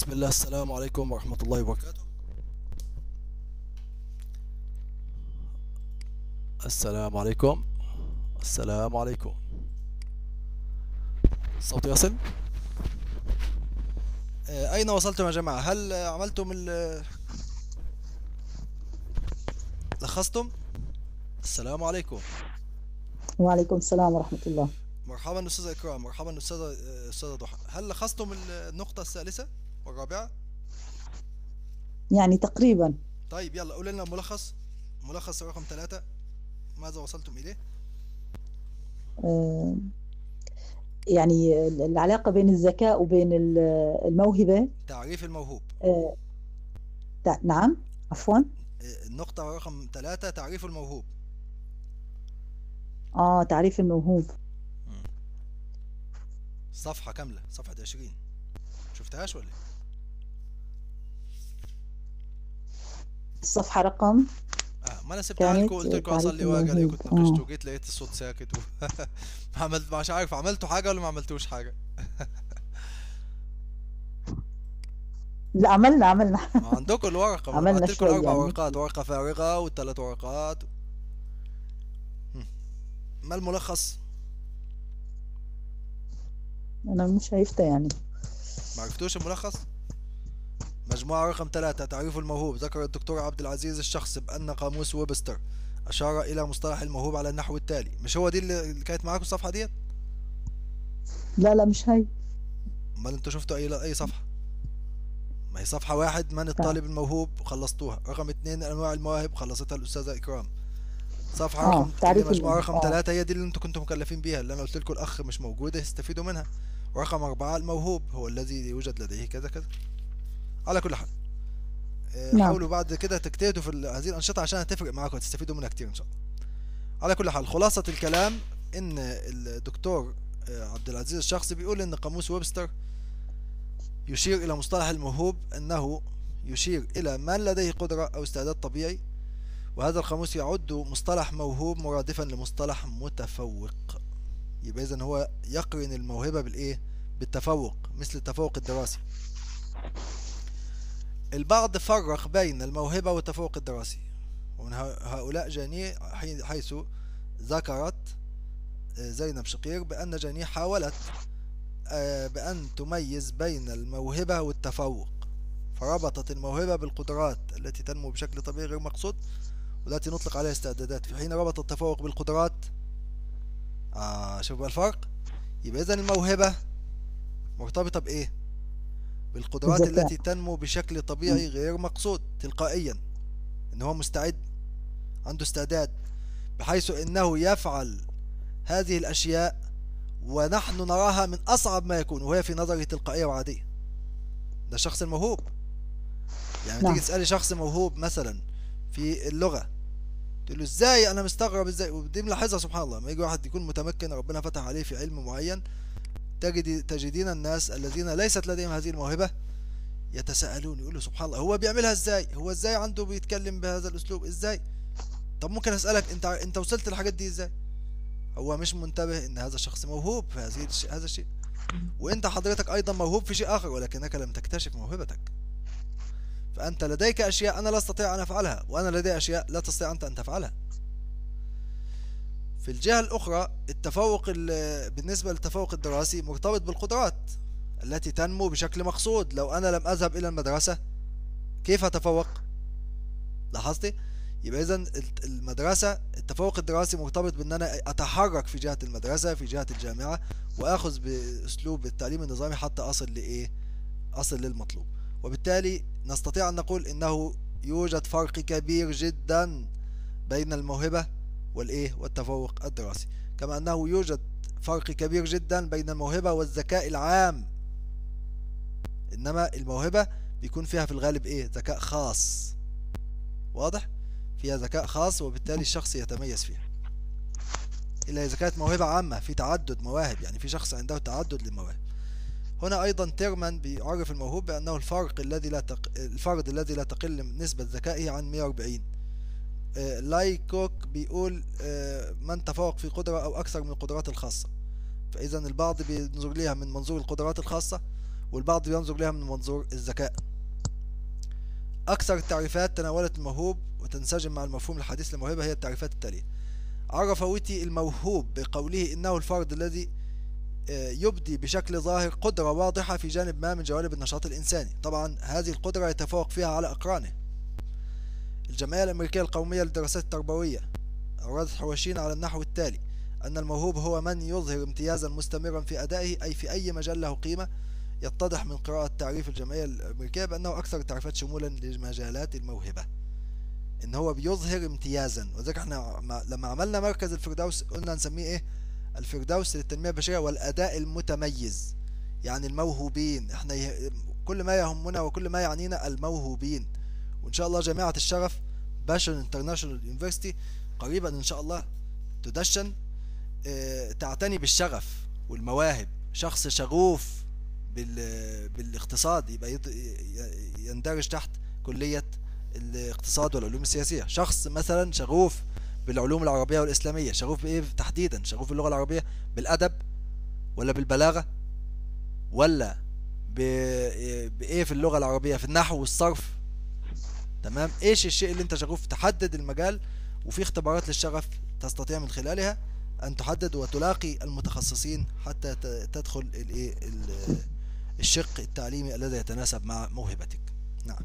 بسم الله. السلام عليكم ورحمة الله وبركاته. السلام عليكم. السلام عليكم. الصوت يصل؟ آه، أين وصلتم يا جماعة؟ هل آه، عملتم ال لخصتم؟ السلام عليكم. وعليكم السلام ورحمة الله. مرحبا أستاذة إكرام، مرحبا أستاذة آه، أستاذة ضحى. هل لخصتم ال- النقطة الثالثة والرابعة؟ يعني تقريبا. طيب يلا قول لنا ملخص، ملخص رقم ثلاثة، ماذا وصلتم إليه؟ آه، يعني العلاقة بين الذكاء وبين ال- الموهبة. تعريف الموهوب. آه، تع- نعم عفوا. آه، النقطة رقم ثلاثة تعريف الموهوب. اه تعريف الموهوب. مم. صفحة كاملة، صفحة عشرين، شفتهاش ولا إيه؟ الصفحة رقم اه ما انا سبتها لكم وقلت كانت لكم تعريف اصلي واجي الاقي الموهوب. كنت ناقشت اه وجيت لقيت الصوت ساكت و... ما عملت، مش عارف عملتوا حاجة ولا ما عملتوش حاجة. لا عملنا عملنا ما عندكم الورقة، ما انا عملنا بعت لكم شوي الأربع يعني. ورقات، ورقة فارغة والثلاث ورقات. مم. ما الملخص؟ أنا مش شايفتها يعني. ما عرفتوش الملخص؟ مجموعة رقم ثلاثة تعريف الموهوب. ذكر الدكتور عبد العزيز الشخص بأن قاموس ويبستر أشار إلى مصطلح الموهوب على النحو التالي. مش هو دي اللي اللي كانت معاكم الصفحة ديت؟ لا لا مش هي. امال انتوا شفتوا اي اي صفحة؟ ما هي صفحة واحد من الطالب الموهوب خلصتوها، رقم اتنين انواع المواهب خلصتها الأستاذة إكرام. صفحة اه رقم تعريف اللي مجموعة ال- رقم اه ثلاثة هي دي اللي انتوا كنتوا مكلفين بيها، اللي انا قلت لكم الأخ مش موجود استفيدوا منها. ورقم أربعة الموهوب هو الذي يوجد لديه كذا كذا. على كل حال آه، نعم. حاولوا بعد كده تجتهدوا في ال- هذه الأنشطة عشان هتفرق معاكم وتستفيدوا منها كتير إن شاء الله. على كل حال خلاصة الكلام إن الدكتور آه، عبد العزيز الشخصي بيقول إن قاموس ويبستر يشير إلى مصطلح الموهوب أنه يشير إلى من لديه قدرة أو استعداد طبيعي، وهذا القاموس يعد مصطلح موهوب مرادفا لمصطلح متفوق. يبقى إذن هو يقرن الموهبة بالإيه؟ بالتفوق، مثل التفوق الدراسي. البعض فرق بين الموهبة والتفوق الدراسي، ومن هؤلاء جاني حيث ذكرت زينب شقير بأن جاني حاولت بأن تميز بين الموهبة والتفوق، فربطت الموهبة بالقدرات التي تنمو بشكل طبيعي غير مقصود والتي نطلق عليها استعدادات، في حين ربط التفوق بالقدرات. آه شوف بقى الفرق. يبقى إذن الموهبة مرتبطة بإيه؟ بالقدرات الذكاء. التي تنمو بشكل طبيعي غير مقصود تلقائيا، إن هو مستعد، عنده استعداد، بحيث إنه يفعل هذه الأشياء ونحن نراها من أصعب ما يكون وهي في نظره تلقائية وعادية. ده الشخص الموهوب. يعني نعم. تيجي تسألي شخص موهوب مثلا في اللغة، تقول له ازاي، انا مستغرب ازاي، ودي ملاحظها سبحان الله، لما يجي واحد يكون متمكن ربنا فتح عليه في علم معين، تجد تجدين الناس الذين ليست لديهم هذه الموهبة يتساءلون، يقولوا سبحان الله هو بيعملها ازاي، هو ازاي عنده بيتكلم بهذا الاسلوب ازاي. طب ممكن اسألك انت انت وصلت للحاجات دي ازاي؟ هو مش منتبه ان هذا الشخص موهوب في هذه الشيء، هذا الشيء، وانت حضرتك ايضا موهوب في شيء اخر ولكنك لم تكتشف موهبتك. فانت لديك اشياء انا لا استطيع ان افعلها، وانا لدي اشياء لا تستطيع انت ان تفعلها. في الجهة الاخرى التفوق بالنسبة للتفوق الدراسي مرتبط بالقدرات التي تنمو بشكل مقصود. لو انا لم اذهب الى المدرسة كيف اتفوق؟ لاحظتي؟ يبقى اذا المدرسة، التفوق الدراسي مرتبط بان انا اتحرك في جهة المدرسة في جهة الجامعة واخذ باسلوب التعليم النظامي حتى اصل لايه؟ اصل للمطلوب. وبالتالي نستطيع ان نقول انه يوجد فرق كبير جدا بين الموهبة والايه؟ والتفوق الدراسي، كما انه يوجد فرق كبير جدا بين الموهبة والذكاء العام. انما الموهبة بيكون فيها في الغالب ايه؟ ذكاء خاص، واضح؟ فيها ذكاء خاص وبالتالي الشخص يتميز فيها. إلا إذا كانت موهبة عامة في تعدد مواهب، يعني في شخص عنده تعدد للمواهب. هنا أيضا تيرمان بيعرف الموهوب بأنه الفرق الذي لا تق... الفرد الذي لا تقل نسبة ذكائه عن مئة وأربعين. آه لايكوك بيقول آه من تفوق في قدرة أو أكثر من القدرات الخاصة. فإذا البعض بينظر ليها من منظور القدرات الخاصة، والبعض ينظر لها من منظور الذكاء. أكثر التعريفات تناولت الموهوب وتنسجم مع المفهوم الحديث للموهبة هي التعريفات التالية. عرف ويتي الموهوب بقوله إنه الفرد الذي يبدي بشكل ظاهر قدرة واضحة في جانب ما من جوانب النشاط الإنساني. طبعا هذه القدرة يتفوق فيها على أقرانه. الجمعية الأمريكية القومية للدراسات التربوية أوردت حواشين على النحو التالي: أن الموهوب هو من يظهر امتيازا مستمرا في أدائه، أي في أي مجال له قيمة. يتضح من قراءة تعريف الجمعية الأمريكية بأنه أكثر التعريفات شمولا لمجالات الموهبة، إن هو بيظهر امتيازا. وذلك احنا لما عملنا مركز الفردوس قلنا نسميه إيه؟ الفردوس للتنمية البشرية والأداء المتميز، يعني الموهوبين. احنا يه... كل ما يهمنا وكل ما يعنينا الموهوبين. وإن شاء الله جامعة الشرف باشن انترناشونال يونيفرسيتي قريبا إن شاء الله تدشن اه تعتني بالشغف والمواهب. شخص شغوف بال... بالاقتصاد يبقى يد... يندرج تحت كلية الاقتصاد والعلوم السياسية. شخص مثلا شغوف بالعلوم العربية والإسلامية، شغوف بإيه تحديدا؟ شغوف باللغة العربية، بالأدب، ولا بالبلاغة، ولا بإيه في اللغة العربية؟ في النحو والصرف. تمام؟ إيش الشيء اللي أنت شغوف؟ تحدد المجال، وفي اختبارات للشغف تستطيع من خلالها أن تحدد وتلاقي المتخصصين حتى تدخل الإيه الشق التعليمي الذي يتناسب مع موهبتك. نعم.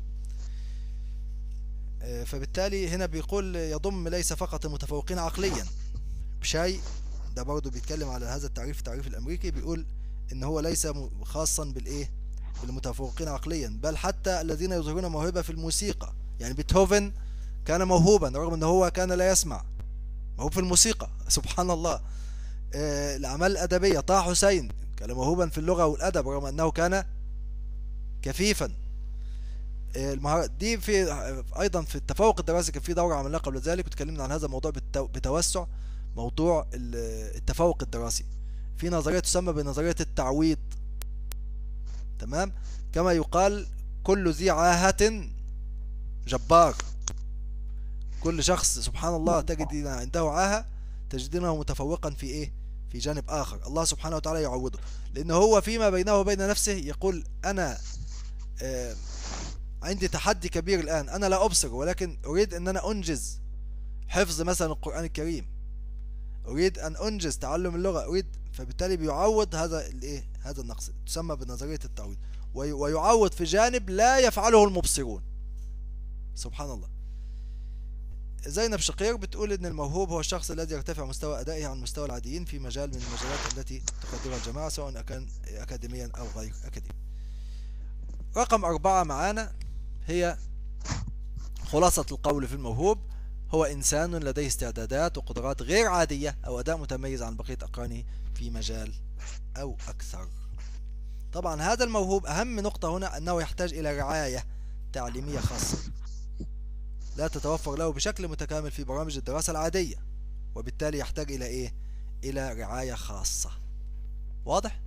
فبالتالي هنا بيقول يضم ليس فقط المتفوقين عقليا بشيء. ده برضو بيتكلم على هذا التعريف، التعريف الامريكي بيقول ان هو ليس خاصا بالايه بالمتفوقين عقليا، بل حتى الذين يظهرون موهبة في الموسيقى. يعني بيتهوفن كان موهوبا رغم ان هو كان لا يسمع، موهوب في الموسيقى، سبحان الله. آه الاعمال الادبية، طه حسين كان موهوبا في اللغة والادب رغم انه كان كفيفا. المهارات دي في ايضا في التفوق الدراسي كان في دوره عملناها قبل ذلك وتكلمنا عن هذا الموضوع بتوسع. موضوع التفوق الدراسي في نظريه تسمى بنظريه التعويض. تمام؟ كما يقال كل ذي عاهة جبار. كل شخص سبحان الله تجد عنده عاهة تجدينه متفوقا في ايه؟ في جانب اخر. الله سبحانه وتعالى يعوضه، لان هو فيما بينه وبين نفسه يقول انا آه عندي تحدي كبير الآن، أنا لا أبصر ولكن أريد أن أنا أنجز حفظ مثلا القرآن الكريم، أريد أن أنجز تعلم اللغة، أريد. فبالتالي بيعوض هذا الإيه؟ هذا النقص، تسمى بنظرية التعويض. ويعوض في جانب لا يفعله المبصرون. سبحان الله. زينب شقير بتقول إن الموهوب هو الشخص الذي يرتفع مستوى أدائه عن مستوى العاديين في مجال من المجالات التي تقدرها الجماعة سواء كان أكاديميا أو غير أكاديمي. رقم أربعة معانا هي خلاصة القول في الموهوب: هو إنسان لديه استعدادات وقدرات غير عادية أو أداء متميز عن بقية أقرانه في مجال أو أكثر. طبعا هذا الموهوب أهم نقطة هنا أنه يحتاج إلى رعاية تعليمية خاصة لا تتوفر له بشكل متكامل في برامج الدراسة العادية، وبالتالي يحتاج إلى إيه؟ إلى رعاية خاصة. واضح؟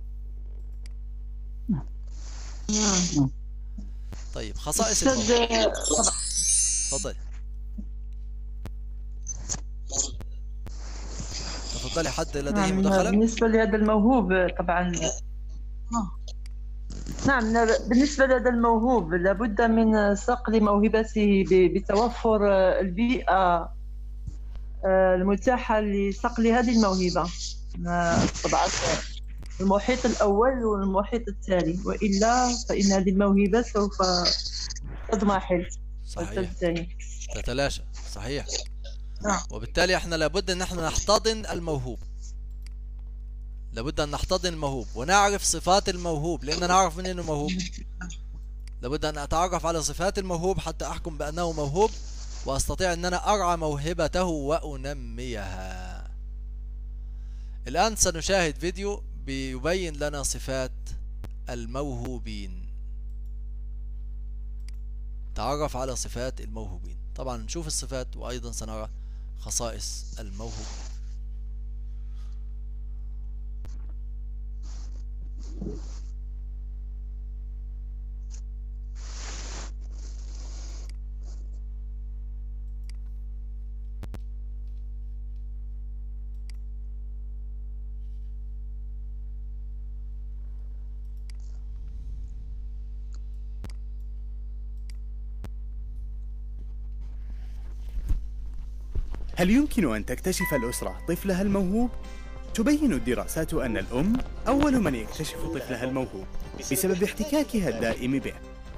نعم. طيب خصائص الموهوب. تفضلي تفضلي. حد لديه نعم. مداخلة؟ بالنسبة لهذا الموهوب طبعا نعم بالنسبة لهذا الموهوب لابد من صقل موهبته بتوفر البيئة المتاحة لصقل هذه الموهبة. طبعا المحيط الأول والمحيط التالي، وإلا فإن هذه الموهبة سوف تضمحل. صحيح، تتلاشى. صحيح. نعم. وبالتالي احنا لابد ان احنا نحتضن الموهوب، لابد ان نحتضن الموهوب ونعرف صفات الموهوب. لان نعرف من انه موهوب لابد ان اتعرف على صفات الموهوب حتى احكم بانه موهوب واستطيع ان انا ارعى موهبته وانميها. الان سنشاهد فيديو بيبين لنا صفات الموهوبين. تعرف على صفات الموهوبين. طبعا نشوف الصفات وايضا سنرى خصائص الموهوبين. هل يمكن أن تكتشف الأسرة طفلها الموهوب؟ تبين الدراسات أن الأم أول من يكتشف طفلها الموهوب بسبب احتكاكها الدائم به.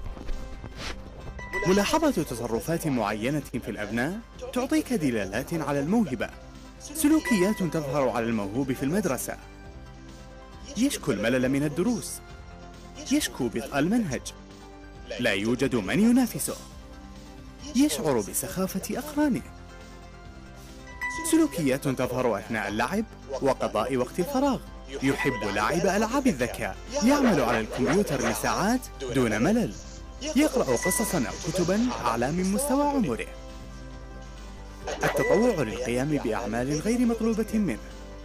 ملاحظة تصرفات معينة في الأبناء تعطيك دلالات على الموهبة. سلوكيات تظهر على الموهوب في المدرسة: يشكو الملل من الدروس، يشكو بطء المنهج، لا يوجد من ينافسه، يشعر بسخافة أقرانه. سلوكيات تظهر أثناء اللعب وقضاء وقت الفراغ: يحب لعب ألعاب الذكاء، يعمل على الكمبيوتر لساعات دون ملل، يقرأ قصصاً أو كتباً أعلى من مستوى عمره. التطوع للقيام بأعمال غير مطلوبة منه.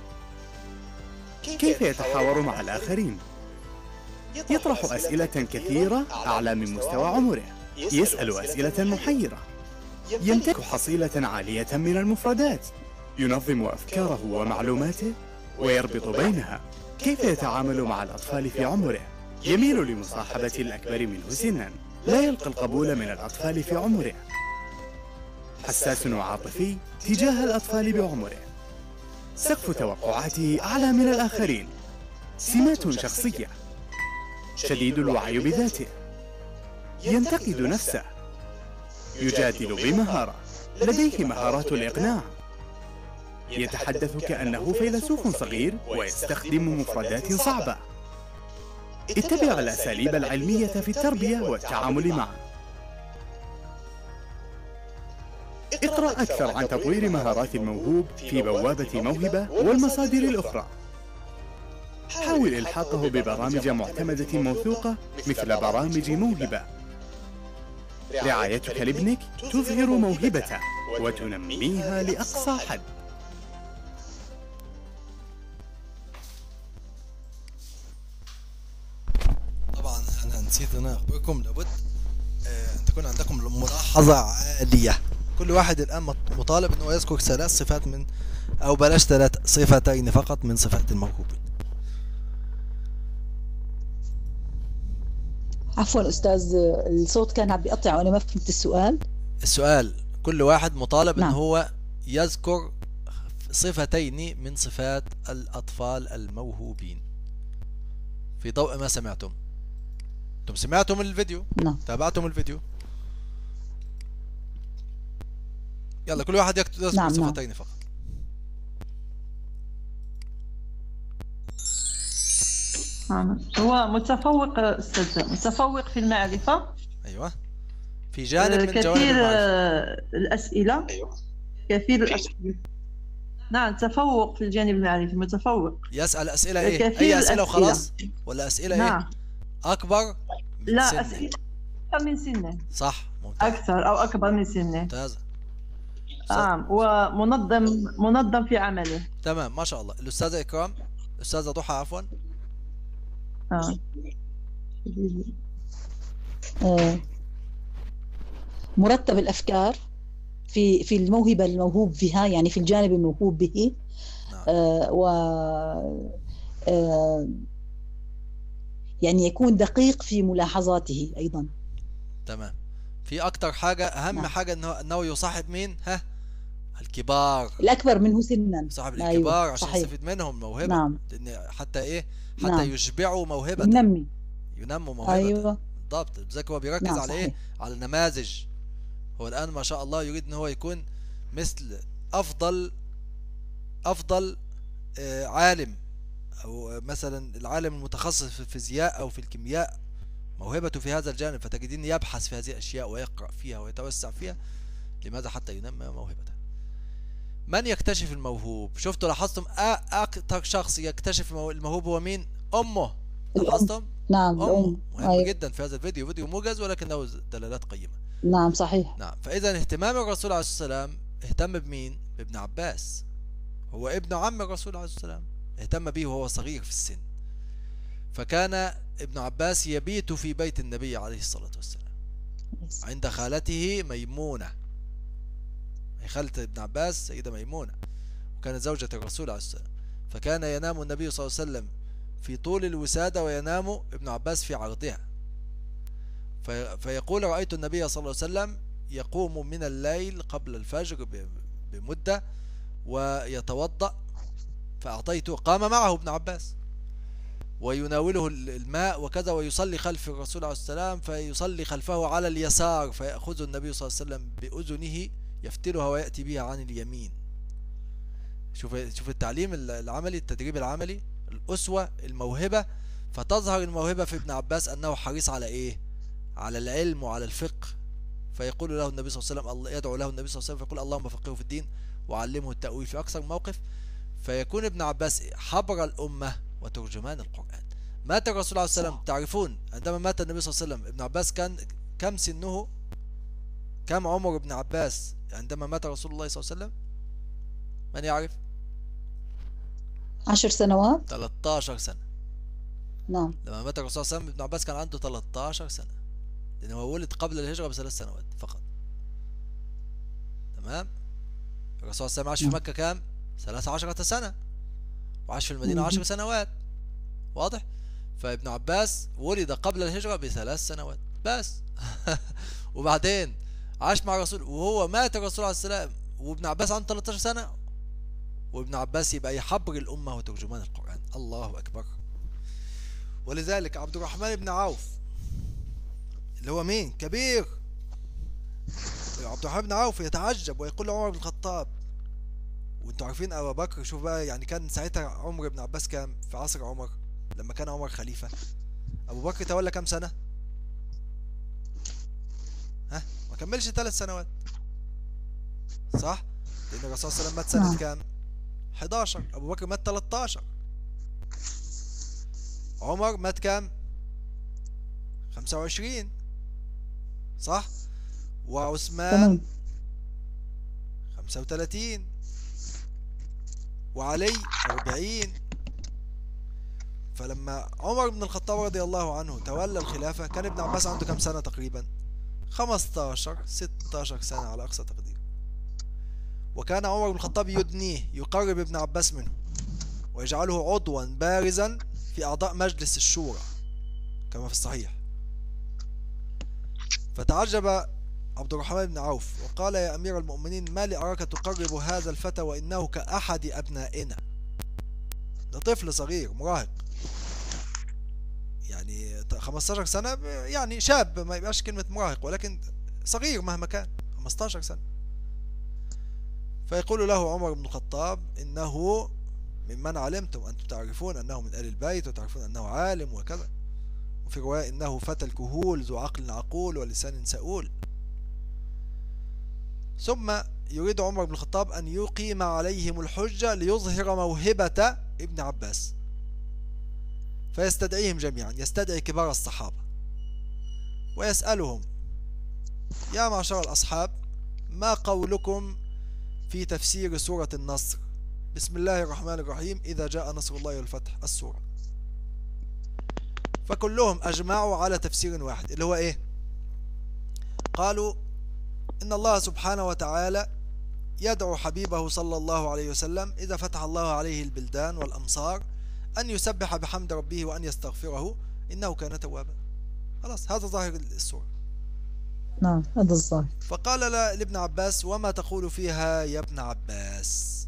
كيف يتحاور مع الآخرين؟ يطرح أسئلة كثيرة أعلى من مستوى عمره، يسأل أسئلة محيرة، يمتلك حصيلة عالية من المفردات، ينظم أفكاره ومعلوماته ويربط بينها. كيف يتعامل مع الأطفال في عمره؟ يميل لمصاحبة الأكبر منه سناً، لا يلقى القبول من الأطفال في عمره. حساس وعاطفي تجاه الأطفال بعمره. سقف توقعاته أعلى من الآخرين. سمات شخصية: شديد الوعي بذاته، ينتقد نفسه، يجادل بمهارة، لديه مهارات الإقناع، يتحدث كأنه فيلسوف صغير ويستخدم مفردات صعبة. اتبع الأساليب العلمية في التربية والتعامل معه. اقرأ أكثر عن تطوير مهارات الموهوب في بوابة موهبة والمصادر الأخرى. حاول إلحاقه ببرامج معتمدة موثوقة مثل برامج موهبة. رعايتك لابنك تظهر موهبته وتنميها لأقصى حد. طبعا أنا نسيت أن أخبركم لابد أن تكون عندكم ملاحظة عالية. كل واحد الآن مطالب أنه يذكر ثلاث صفات من أو بلاش ثلاث صفتين فقط من صفات الموهوبين. عفوا أستاذ، الصوت كان عم بيقطع وأنا ما فهمت السؤال. السؤال: كل واحد مطالب نعم. أن هو يذكر صفتين من صفات الأطفال الموهوبين في ضوء ما سمعتم. أنتم سمعتم الفيديو؟ نعم. تابعتم الفيديو؟ يلا كل واحد يذكر نعم صفتين نعم. فقط. هو متفوق أستاذ، متفوق في المعرفة. أيوة، في جانب من كثير جوانب المعرفة. الأسئلة. كثير الأسئلة. نعم، تفوق في الجانب المعرفي، متفوق. يسأل أسئلة إيه؟ كثير أي أسئلة الأسئلة. وخلاص؟ ولا أسئلة نعم. إيه؟ أكبر من لا، سنه. أسئلة أكثر من سنه. صح، ممتاز. أكثر أو أكبر من سنه. ممتاز. نعم، ومنظم منظم في عمله. تمام، ما شاء الله. الأستاذة إكرام، الأستاذة ضحى عفوا. آه. آه. مرتب الأفكار في في الموهبة الموهوب بها، يعني في الجانب الموهوب به. نعم. آه و آه يعني يكون دقيق في ملاحظاته أيضا. تمام. في أكتر حاجة أهم نعم. حاجة إنه إنه يصاحب مين؟ ها؟ الكبار. الأكبر منه سنا. صاحب أيوة. الكبار عشان صحيح. يستفيد منهم موهبة. نعم. لأن حتى إيه؟ حتى نعم. يشبعوا موهبة. ينمي. ينموا موهبة. أيوة. بالضبط. بذلك هو بيركز نعم على صحيح. إيه؟ على النماذج. هو الآن ما شاء الله يريد إن هو يكون مثل أفضل أفضل آه عالم، أو مثلا العالم المتخصص في الفيزياء أو في الكيمياء، موهبته في هذا الجانب، فتجدين يبحث في هذه الأشياء ويقرأ فيها ويتوسع فيها. لماذا؟ حتى ينمي موهبته. من يكتشف الموهوب؟ شفتوا لاحظتم أكثر شخص يكتشف الموهوب هو مين؟ أمه. لاحظتم؟ نعم، أمه الأم. مهم أيوة. جدا في هذا الفيديو، فيديو موجز ولكن له دلالات قيمة. نعم صحيح. نعم. فإذا اهتمام الرسول عليه الصلاة والسلام اهتم بمين؟ بابن عباس، هو ابن عم الرسول عليه الصلاة والسلام، اهتم به وهو صغير في السن. فكان ابن عباس يبيت في بيت النبي عليه الصلاة والسلام عند خالته ميمونة. خالة ابن عباس سيدة ميمونة، وكانت زوجة الرسول عليه الصلاة والسلام. فكان ينام النبي صلى الله عليه وسلم في طول الوسادة وينام ابن عباس في عرضها. في فيقول: رأيت النبي صلى الله عليه وسلم يقوم من الليل قبل الفجر بمدة ويتوضأ، فأعطيته، قام معه ابن عباس ويناوله الماء وكذا، ويصلي خلف الرسول عليه السلام، فيصلي خلفه على اليسار، فيأخذ النبي صلى الله عليه وسلم بأذنه يفتلها ويأتي بها عن اليمين. شوف شوف التعليم العملي، التدريب العملي، الأسوة، الموهبة. فتظهر الموهبة في ابن عباس أنه حريص على إيه؟ على العلم وعلى الفقه. فيقول له النبي صلى الله عليه وسلم، الله يدعو له النبي صلى الله عليه وسلم فيقول اللهم فقهه في الدين وعلمه التأويل في أكثر موقف. فيكون ابن عباس حبر الأمة وترجمان القرآن. مات الرسول عليه السلام، تعرفون عندما مات النبي صلى الله عليه وسلم ابن عباس كان كم سنه؟ كم عمر ابن عباس عندما مات رسول الله صلى الله عليه وسلم؟ من يعرف؟ عشر سنوات. ثلاثة عشر سنة. نعم. لما مات الرسول صلى الله عليه وسلم ابن عباس كان عنده ثلاثة عشر سنة، لأنه هو ولد قبل الهجرة بثلاث سنوات فقط. تمام؟ الرسول صلى الله عليه وسلم عاش في مكة كام؟ ثلاث عشرة سنة، وعاش في المدينة عشر سنوات. واضح؟ فابن عباس ولد قبل الهجرة بثلاث سنوات بس. وبعدين عاش مع الرسول وهو مات الرسول عليه السلام وابن عباس عنده ثلاثة عشر سنة، وابن عباس يبقى يحبر الأمة وترجمان القرآن. الله أكبر. ولذلك عبد الرحمن بن عوف اللي هو مين؟ كبير. عبد الرحمن بن عوف يتعجب ويقول لعمر بن الخطاب، وانتوا عارفين ابو بكر، شوف بقى يعني كان ساعتها عمر بن عباس كام في عصر عمر لما كان عمر خليفة؟ ابو بكر تولى كام سنة؟ ها؟ ما كملش ثلاث سنوات، صح؟ لان الرسول صلى الله عليه وسلم مات سنة كام؟ احد عشر. ابو بكر مات ثلاثة عشر. عمر مات كام؟ خمسة وعشرين، صح؟ وعثمان خمسة وثلاثين، وعلي أربعين. فلما عمر بن الخطاب رضي الله عنه تولى الخلافة كان ابن عباس عنده كم سنة تقريبا؟ خمسة عشر ستة عشر سنة على أقصى تقدير. وكان عمر بن الخطاب يدنيه، يقرب ابن عباس منه ويجعله عضوا بارزا في أعضاء مجلس الشورى كما في الصحيح. فتعجب عبد الرحمن بن عوف وقال يا أمير المؤمنين ما لي أراك تقرب هذا الفتى وإنه كأحد أبنائنا. ده طفل صغير مراهق، يعني خمسة عشر سنة، يعني شاب، ما يبقاش كلمة مراهق ولكن صغير مهما كان، خمسة عشر سنة. فيقول له عمر بن الخطاب إنه ممن علمتم، أنتم تعرفون أنه من آل البيت وتعرفون أنه عالم وكذا، وفي رواية إنه فتى الكهول ذو عقل عقول ولسان سؤول. ثم يريد عمر بن الخطاب أن يقيم عليهم الحجة ليظهر موهبة ابن عباس، فيستدعيهم جميعا، يستدعي كبار الصحابة ويسألهم يا معشر الأصحاب ما قولكم في تفسير سورة النصر؟ بسم الله الرحمن الرحيم إذا جاء نصر الله والفتح، السورة. فكلهم أجمعوا على تفسير واحد اللي هو إيه؟ قالوا إن الله سبحانه وتعالى يدعو حبيبه صلى الله عليه وسلم إذا فتح الله عليه البلدان والأمصار أن يسبح بحمد ربه وأن يستغفره إنه كان توابا. خلاص، هذا ظاهر السورة. نعم، هذا الظاهر. فقال لابن عباس وما تقول فيها يا ابن عباس؟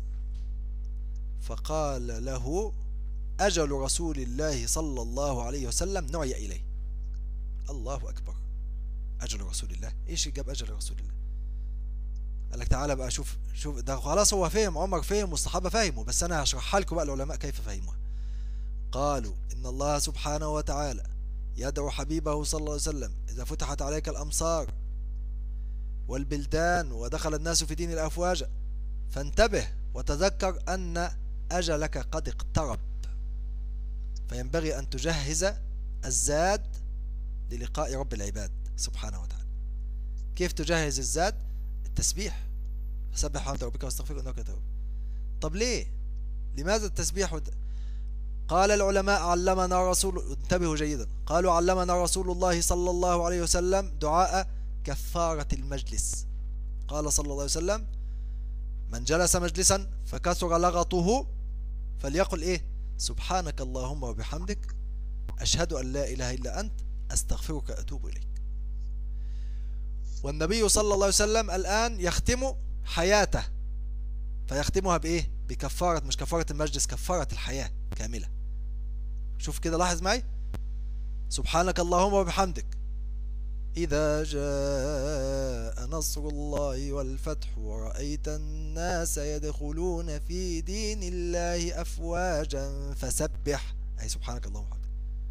فقال له أجل رسول الله صلى الله عليه وسلم نعي إليه. الله أكبر. أجل رسول الله، إيش جاب أجل رسول الله؟ قال لك تعالى بقى شوف شوف ده خلاص، هو فهم، عمر فهم والصحابة فهموا، بس أنا هشرحها لكم بقى العلماء كيف فهموها. قالوا إن الله سبحانه وتعالى يدعو حبيبه صلى الله عليه وسلم إذا فتحت عليك الأمصار والبلدان ودخل الناس في دين الأفواج فانتبه وتذكر أن أجلك قد اقترب، فينبغي أن تجهز الزاد للقاء رب العباد سبحانه وتعالى. كيف تجهز الزاد؟ التسبيح، فسبح حمد ربك واستغفره إنه كان توابا. طب ليه؟ لماذا التسبيح؟ ود... قال العلماء علمنا رسول، انتبهوا جيدا، قالوا علمنا رسول الله صلى الله عليه وسلم دعاء كفارة المجلس. قال صلى الله عليه وسلم من جلس مجلسا فكثر لغطه فليقل ايه؟ سبحانك اللهم وبحمدك أشهد أن لا إله إلا أنت أستغفرك أتوب إليك. والنبي صلى الله عليه وسلم الآن يختم حياته فيختمها بايه؟ بكفارة، مش كفارة المجلس، كفارة الحياة كاملة. شوف كده، لاحظ معي، سبحانك اللهم وبحمدك إذا جاء نصر الله والفتح ورأيت الناس يدخلون في دين الله أفواجا فسبح، أي سبحانك اللهم وبحمدك،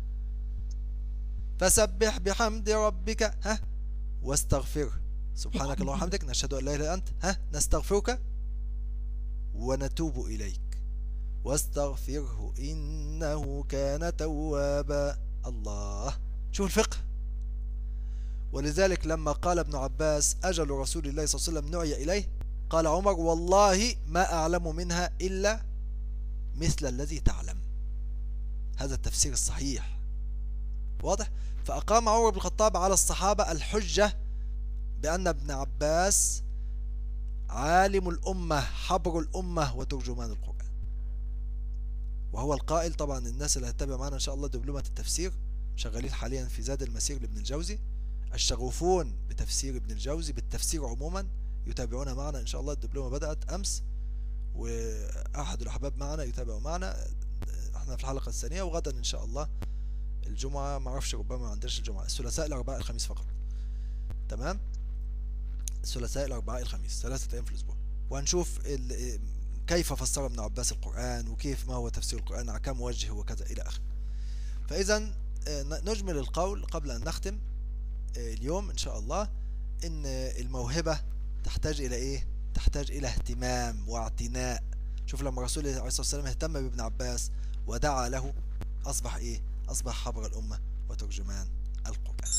فسبح بحمد ربك ها واستغفره، سبحانك اللهم وبحمدك نشهد أن لا إله إلا أنت ها نستغفرك ونتوب إليك واستغفره إنه كان توابا. الله، شوف الفقه. ولذلك لما قال ابن عباس أجل رسول الله صلى الله عليه وسلم نعي إليه، قال عمر والله ما أعلم منها إلا مثل الذي تعلم. هذا التفسير الصحيح، واضح. فأقام عمر بن الخطاب على الصحابة الحجة بأن ابن عباس عالم الأمة حبر الأمة وترجمان القرآن، وهو القائل. طبعا الناس اللي هتتابع معنا إن شاء الله دبلومة التفسير شغالين حاليا في زاد المسير لابن الجوزي، الشغوفون بتفسير ابن الجوزي بالتفسير عموما يتابعون معنا إن شاء الله. الدبلومة بدأت أمس، وأحد الأحباب معنا يتابعوا معنا. احنا في الحلقة الثانية، وغدا إن شاء الله الجمعة، معرفش ربما ما عندناش الجمعة، الثلاثاء الأربعاء الخميس فقط. تمام، الثلاثاء الأربعاء الخميس، ثلاثة أيام في الأسبوع. وهنشوف كيف فسر ابن عباس القرآن، وكيف ما هو تفسير القرآن على كم وجه وكذا إلى آخره. فإذا نجمل القول قبل أن نختم اليوم إن شاء الله، إن الموهبة تحتاج إلى إيه؟ تحتاج إلى اهتمام واعتناء. شوف لما رسول الله عليه الصلاة والسلام اهتم بابن عباس ودعا له، أصبح إيه؟ أصبح حبر الأمة وترجمان القرآن.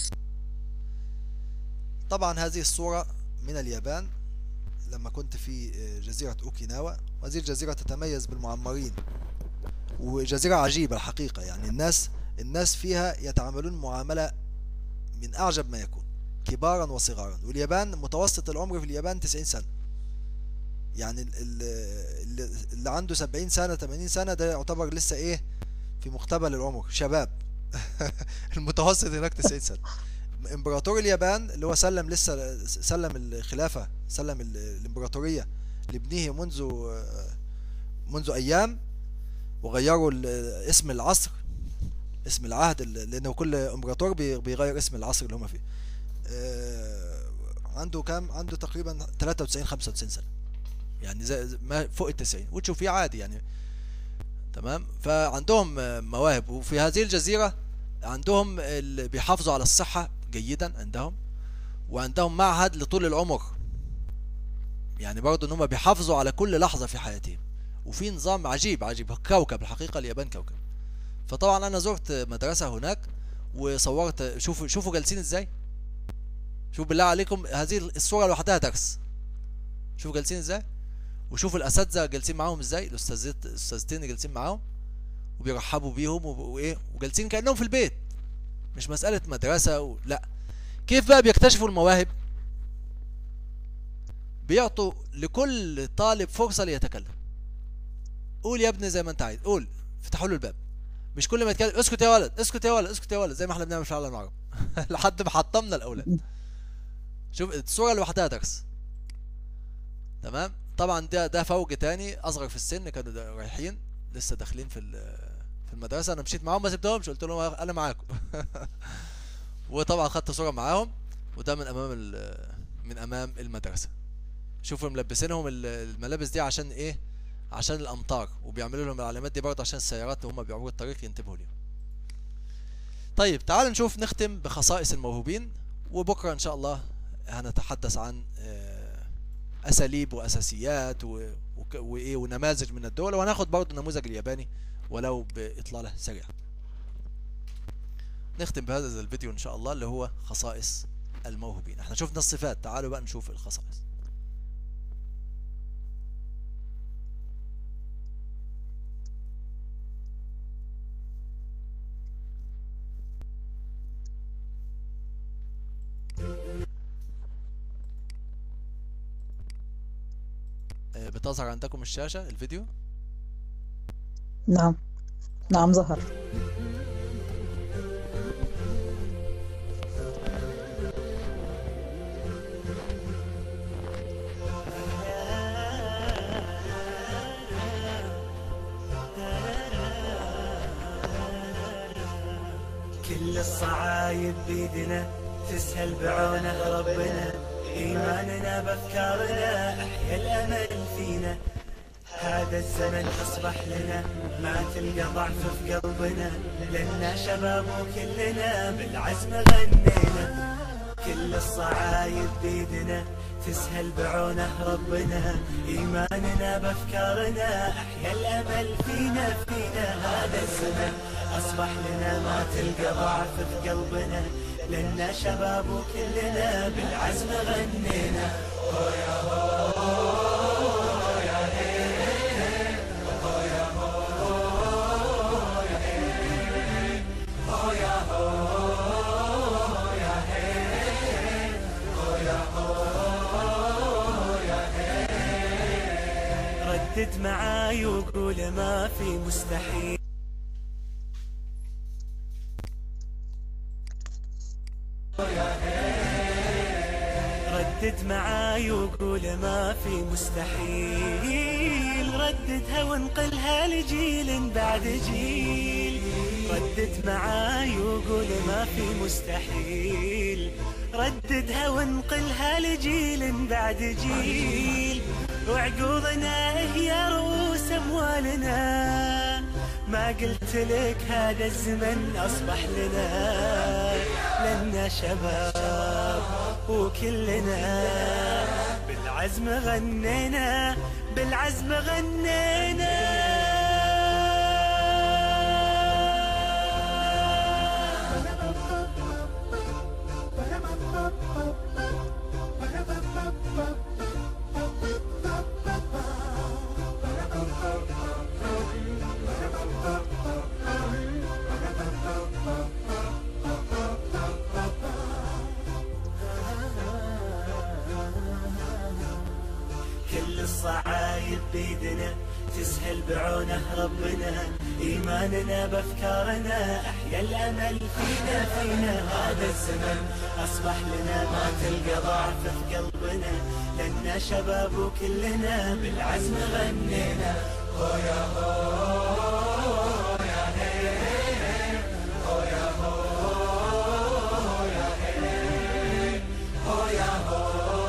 طبعا هذه الصورة من اليابان لما كنت في جزيرة أوكيناوا، وهذه الجزيرة تتميز بالمعمرين، وجزيرة عجيبة الحقيقة. يعني الناس الناس فيها يتعاملون معاملة من أعجب ما يكون، كبارا وصغارا. واليابان متوسط العمر في اليابان تسعين سنة، يعني اللي, اللي عنده سبعين سنة ثمانين سنة ده يعتبر لسه إيه في مقتبل العمر، شباب. المتوسط هناك تسعين سنة. امبراطور اليابان اللي هو سلم لسه سلم الخلافة، سلم الامبراطورية لابنه منذ منذ أيام، وغيروا اسم العصر، اسم العهد، لأنه كل امبراطور بيغير اسم العصر اللي هم فيه. عنده كام؟ عنده تقريبا ثلاثة وتسعين خمسة وتسعين سنة، يعني زي ما فوق التسعين، وتشوفيه عادي يعني. تمام. فعندهم مواهب، وفي هذه الجزيرة عندهم اللي بيحافظوا على الصحة جيدا عندهم، وعندهم معهد لطول العمر، يعني برضه ان هم بيحافظوا على كل لحظة في حياتهم، وفي نظام عجيب عجيب، كوكب الحقيقة اليابان كوكب. فطبعا انا زرت مدرسة هناك وصورت، شوفوا شوفوا جالسين ازاي، شوفوا بالله عليكم هذه الصورة لوحدها درس. شوفوا جالسين ازاي، وشوفوا الاساتذة جالسين معاهم ازاي، الاستاذات الاستاذتين جالسين معاهم وبيرحبوا بيهم وايه، وجالسين كأنهم في البيت، مش مسألة مدرسة و... لا. كيف بقى بيكتشفوا المواهب؟ بيعطوا لكل طالب فرصة ليتكلم. قول يا ابني زي ما انت عايز، قول، فتحوا له الباب، مش كل ما يتكلم اسكت يا ولد اسكت يا ولد اسكت يا ولد، زي ما احنا بنعمل في العالم العربي. لحد ما حطمنا الاولاد. شوف الصورة لوحدها درس. تمام. طبعا ده ده فوج تاني اصغر في السن، كانوا رايحين لسه داخلين في في المدرسة، انا مشيت معاهم ما سبتهمش، قلت لهم انا معاكم. وطبعا خدت صورة معاهم، وده من امام من امام المدرسة. شوفوا ملبسينهم الملابس دي عشان ايه؟ عشان الامطار، وبيعملوا لهم العلامات دي برضه عشان السيارات وهم بيعبروا الطريق ينتبهوا ليهم. طيب تعالوا نشوف، نختم بخصائص الموهوبين، وبكرة ان شاء الله هنتحدث عن اساليب واساسيات وايه ونماذج من الدول، وهناخد برضه النموذج الياباني ولو باطلالة سريعة. نختم بهذا الفيديو ان شاء الله اللي هو خصائص الموهوبين. احنا شفنا الصفات، تعالوا بقى نشوف الخصائص. بتظهر عندكم الشاشة الفيديو؟ نعم نعم ظهر. كل الصعايب بيدنا تسهل بعونه ربنا، إيماننا بأفكارنا أحيا الأمل فينا. هذا الزمن أصبح لنا ما تلقى ضعف في قلبنا، لنا شباب وكلنا بالعزم غنينا. كل الصعايب بيدنا تسهل بعونه ربنا، إيماننا بأفكارنا أحيا الأمل فينا فينا. هذا الزمن أصبح لنا ما تلقى ضعف في قلبنا، لنا شباب وكلنا بالعزم غنينا. هو يا هو يا هي، هو يا هو يا هي، هو يا هو يا هي، هو يا هو يا هي. ردد معاي وقول ما في مستحيل. ردد معاي وقول ما في مستحيل، رددها وانقلها لجيل بعد جيل. ردد معاي وقول ما في مستحيل، رددها وانقلها لجيل بعد جيل. وعقولنا هي رؤوس اموالنا، ما قلت لك هذا الزمن أصبح لنا، لنا شباب وكلنا بالعزم غنينا، بالعزم غنينا. الصعايب بيدنا تسهل بعونه ربنا، إيماننا بأفكارنا أحيا الأمل فينا فينا. هذا الزمن أصبح لنا ما تلقى ضعف في قلبنا، لنا شباب وكلنا بالعزم غنينا. هو يا هو يا هي، هو يا هو يا هي، هو يا هو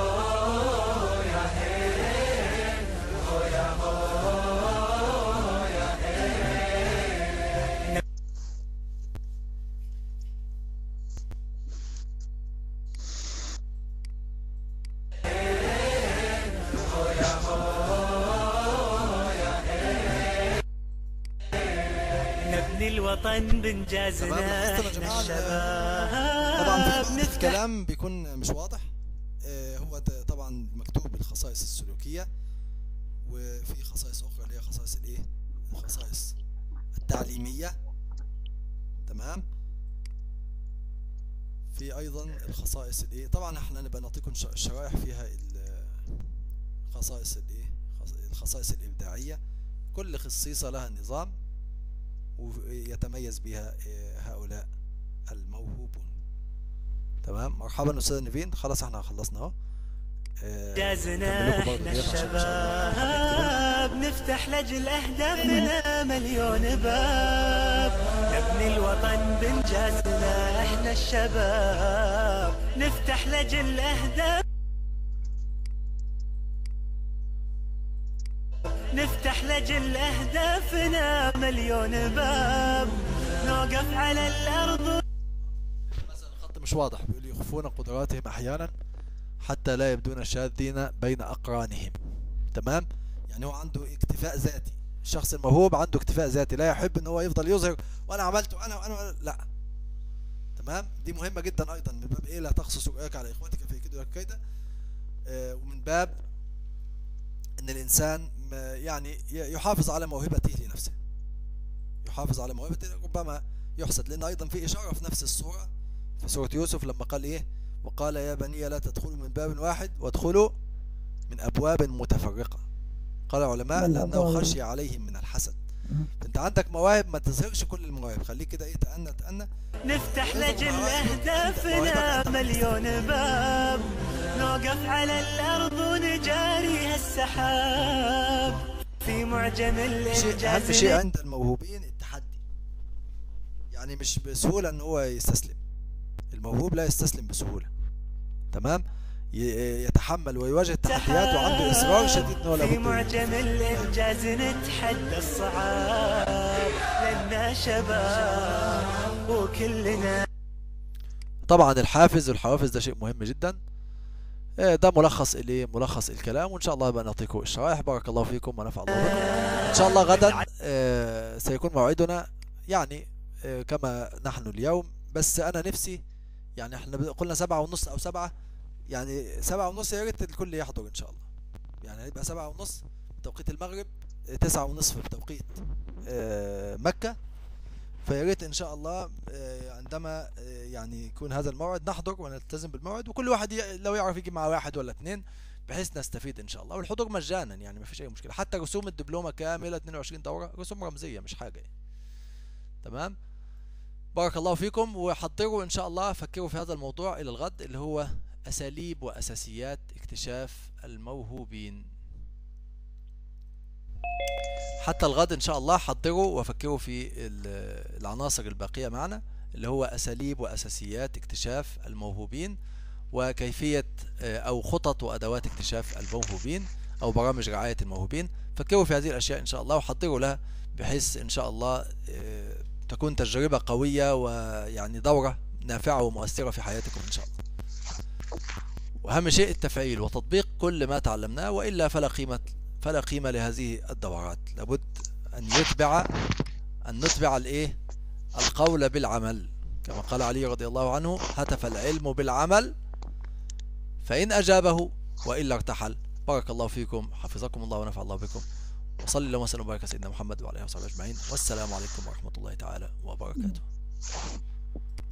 الوطن بنجازنا احنا الشباب. طبعا في الكلام بيكون مش واضح. آه هو طبعا مكتوب الخصائص السلوكية، وفي خصائص اخرى اللي هي خصائص الايه، الخصائص التعليمية. تمام. في ايضا الخصائص الايه، طبعا احنا نبقى نعطيكم شرائح فيها الخصائص الايه، الخصائص الابداعية. كل خصيصة لها نظام ويتميز بها هؤلاء الموهوبون. تمام. مرحبا استاذ نيفين. خلاص احنا خلصنا اهو. جازنا احنا الشباب، نفتح لاجل اهدافنا مليون باب. نبني الوطن بنجازنا احنا الشباب، نفتح لاجل اهداف، نفتح لاجل أهدافنا مليون باب. نوقف على الأرض. مثلا الخط مش واضح، بيقول يخفون قدراتهم أحيانا حتى لا يبدون شاذين بين أقرانهم. تمام. يعني هو عنده اكتفاء ذاتي. الشخص الموهوب عنده اكتفاء ذاتي، لا يحب ان هو يفضل يظهر وانا عملته انا وانا لا. تمام. دي مهمة جدا ايضا، من باب ايه، لا تقصص رؤياك على اخوتك في كيد وكيدا. آه ومن باب ان الانسان يعني يحافظ على موهبته لنفسه، يحافظ على موهبته. ربما يحسد، لان ايضا في اشاره في نفس السوره، في سوره يوسف لما قال ايه، وقال يا بني لا تدخلوا من باب واحد وادخلوا من ابواب متفرقه. قال العلماء لانه خشي عليهم من الحسد. انت عندك مواهب، ما تظهرش كل المواهب، خليك كده ايه، تأنى تأنى. نفتح لاجل اهدافنا مليون باب، نوقف على الارض ونجاريها السحاب. في معجم الانجاز اهم شيء عند الموهوبين التحدي. يعني يعني مش بسهولة ان هو يستسلم. الموهوب لا يستسلم بسهولة، تمام، يتحمل ويواجه التحديات وعنده اصرار شديد انه لابد. في معجم الانجاز نتحدى الصعاب لنا شباب وكلنا. طبعا الحافز والحوافز ده شيء مهم جدا. ده ملخص اليه ملخص الكلام، وان شاء الله بقى نعطيكم الشرائح. بارك الله فيكم ونفع الله بكم. ان شاء الله غدا سيكون موعدنا يعني كما نحن اليوم، بس انا نفسي يعني احنا قلنا سبعة ونص او سبعة، يعني سبعة ونص يا ريت الكل يحضر ان شاء الله. يعني هيبقى سبعة ونص بتوقيت المغرب، تسعة ونصف بتوقيت مكة. فيا ريت ان شاء الله عندما يعني يكون هذا الموعد نحضر ونلتزم بالموعد، وكل واحد لو يعرف يجي مع واحد ولا اثنين بحيث نستفيد ان شاء الله. والحضور مجانا يعني ما فيش اي مشكله، حتى رسوم الدبلومه كامله اثنين وعشرين دوره رسوم رمزيه مش حاجه يعني. تمام. بارك الله فيكم، وحضروا ان شاء الله، فكروا في هذا الموضوع الى الغد اللي هو اساليب واساسيات اكتشاف الموهوبين. حتى الغد ان شاء الله حضروا وفكروا في العناصر الباقيه معنا اللي هو اساليب واساسيات اكتشاف الموهوبين، وكيفيه او خطط وادوات اكتشاف الموهوبين او برامج رعايه الموهوبين. فكروا في هذه الاشياء ان شاء الله وحضروا لها بحيث ان شاء الله تكون تجربه قويه ويعني دوره نافعه ومؤثره في حياتكم ان شاء الله. واهم شيء التفعيل وتطبيق كل ما تعلمناه، والا فلا قيمه فلا قيمه لهذه الدورات. لابد ان يتبع ان نتبع الايه القول بالعمل، كما قال علي رضي الله عنه: هتف العلم بالعمل فإن أجابه وإلا ارتحل. بارك الله فيكم، حفظكم الله ونفع الله بكم، وصلي اللهم وسلم وبارك على سيدنا محمد وعلى اله وصحبه اجمعين، والسلام عليكم ورحمه الله تعالى وبركاته.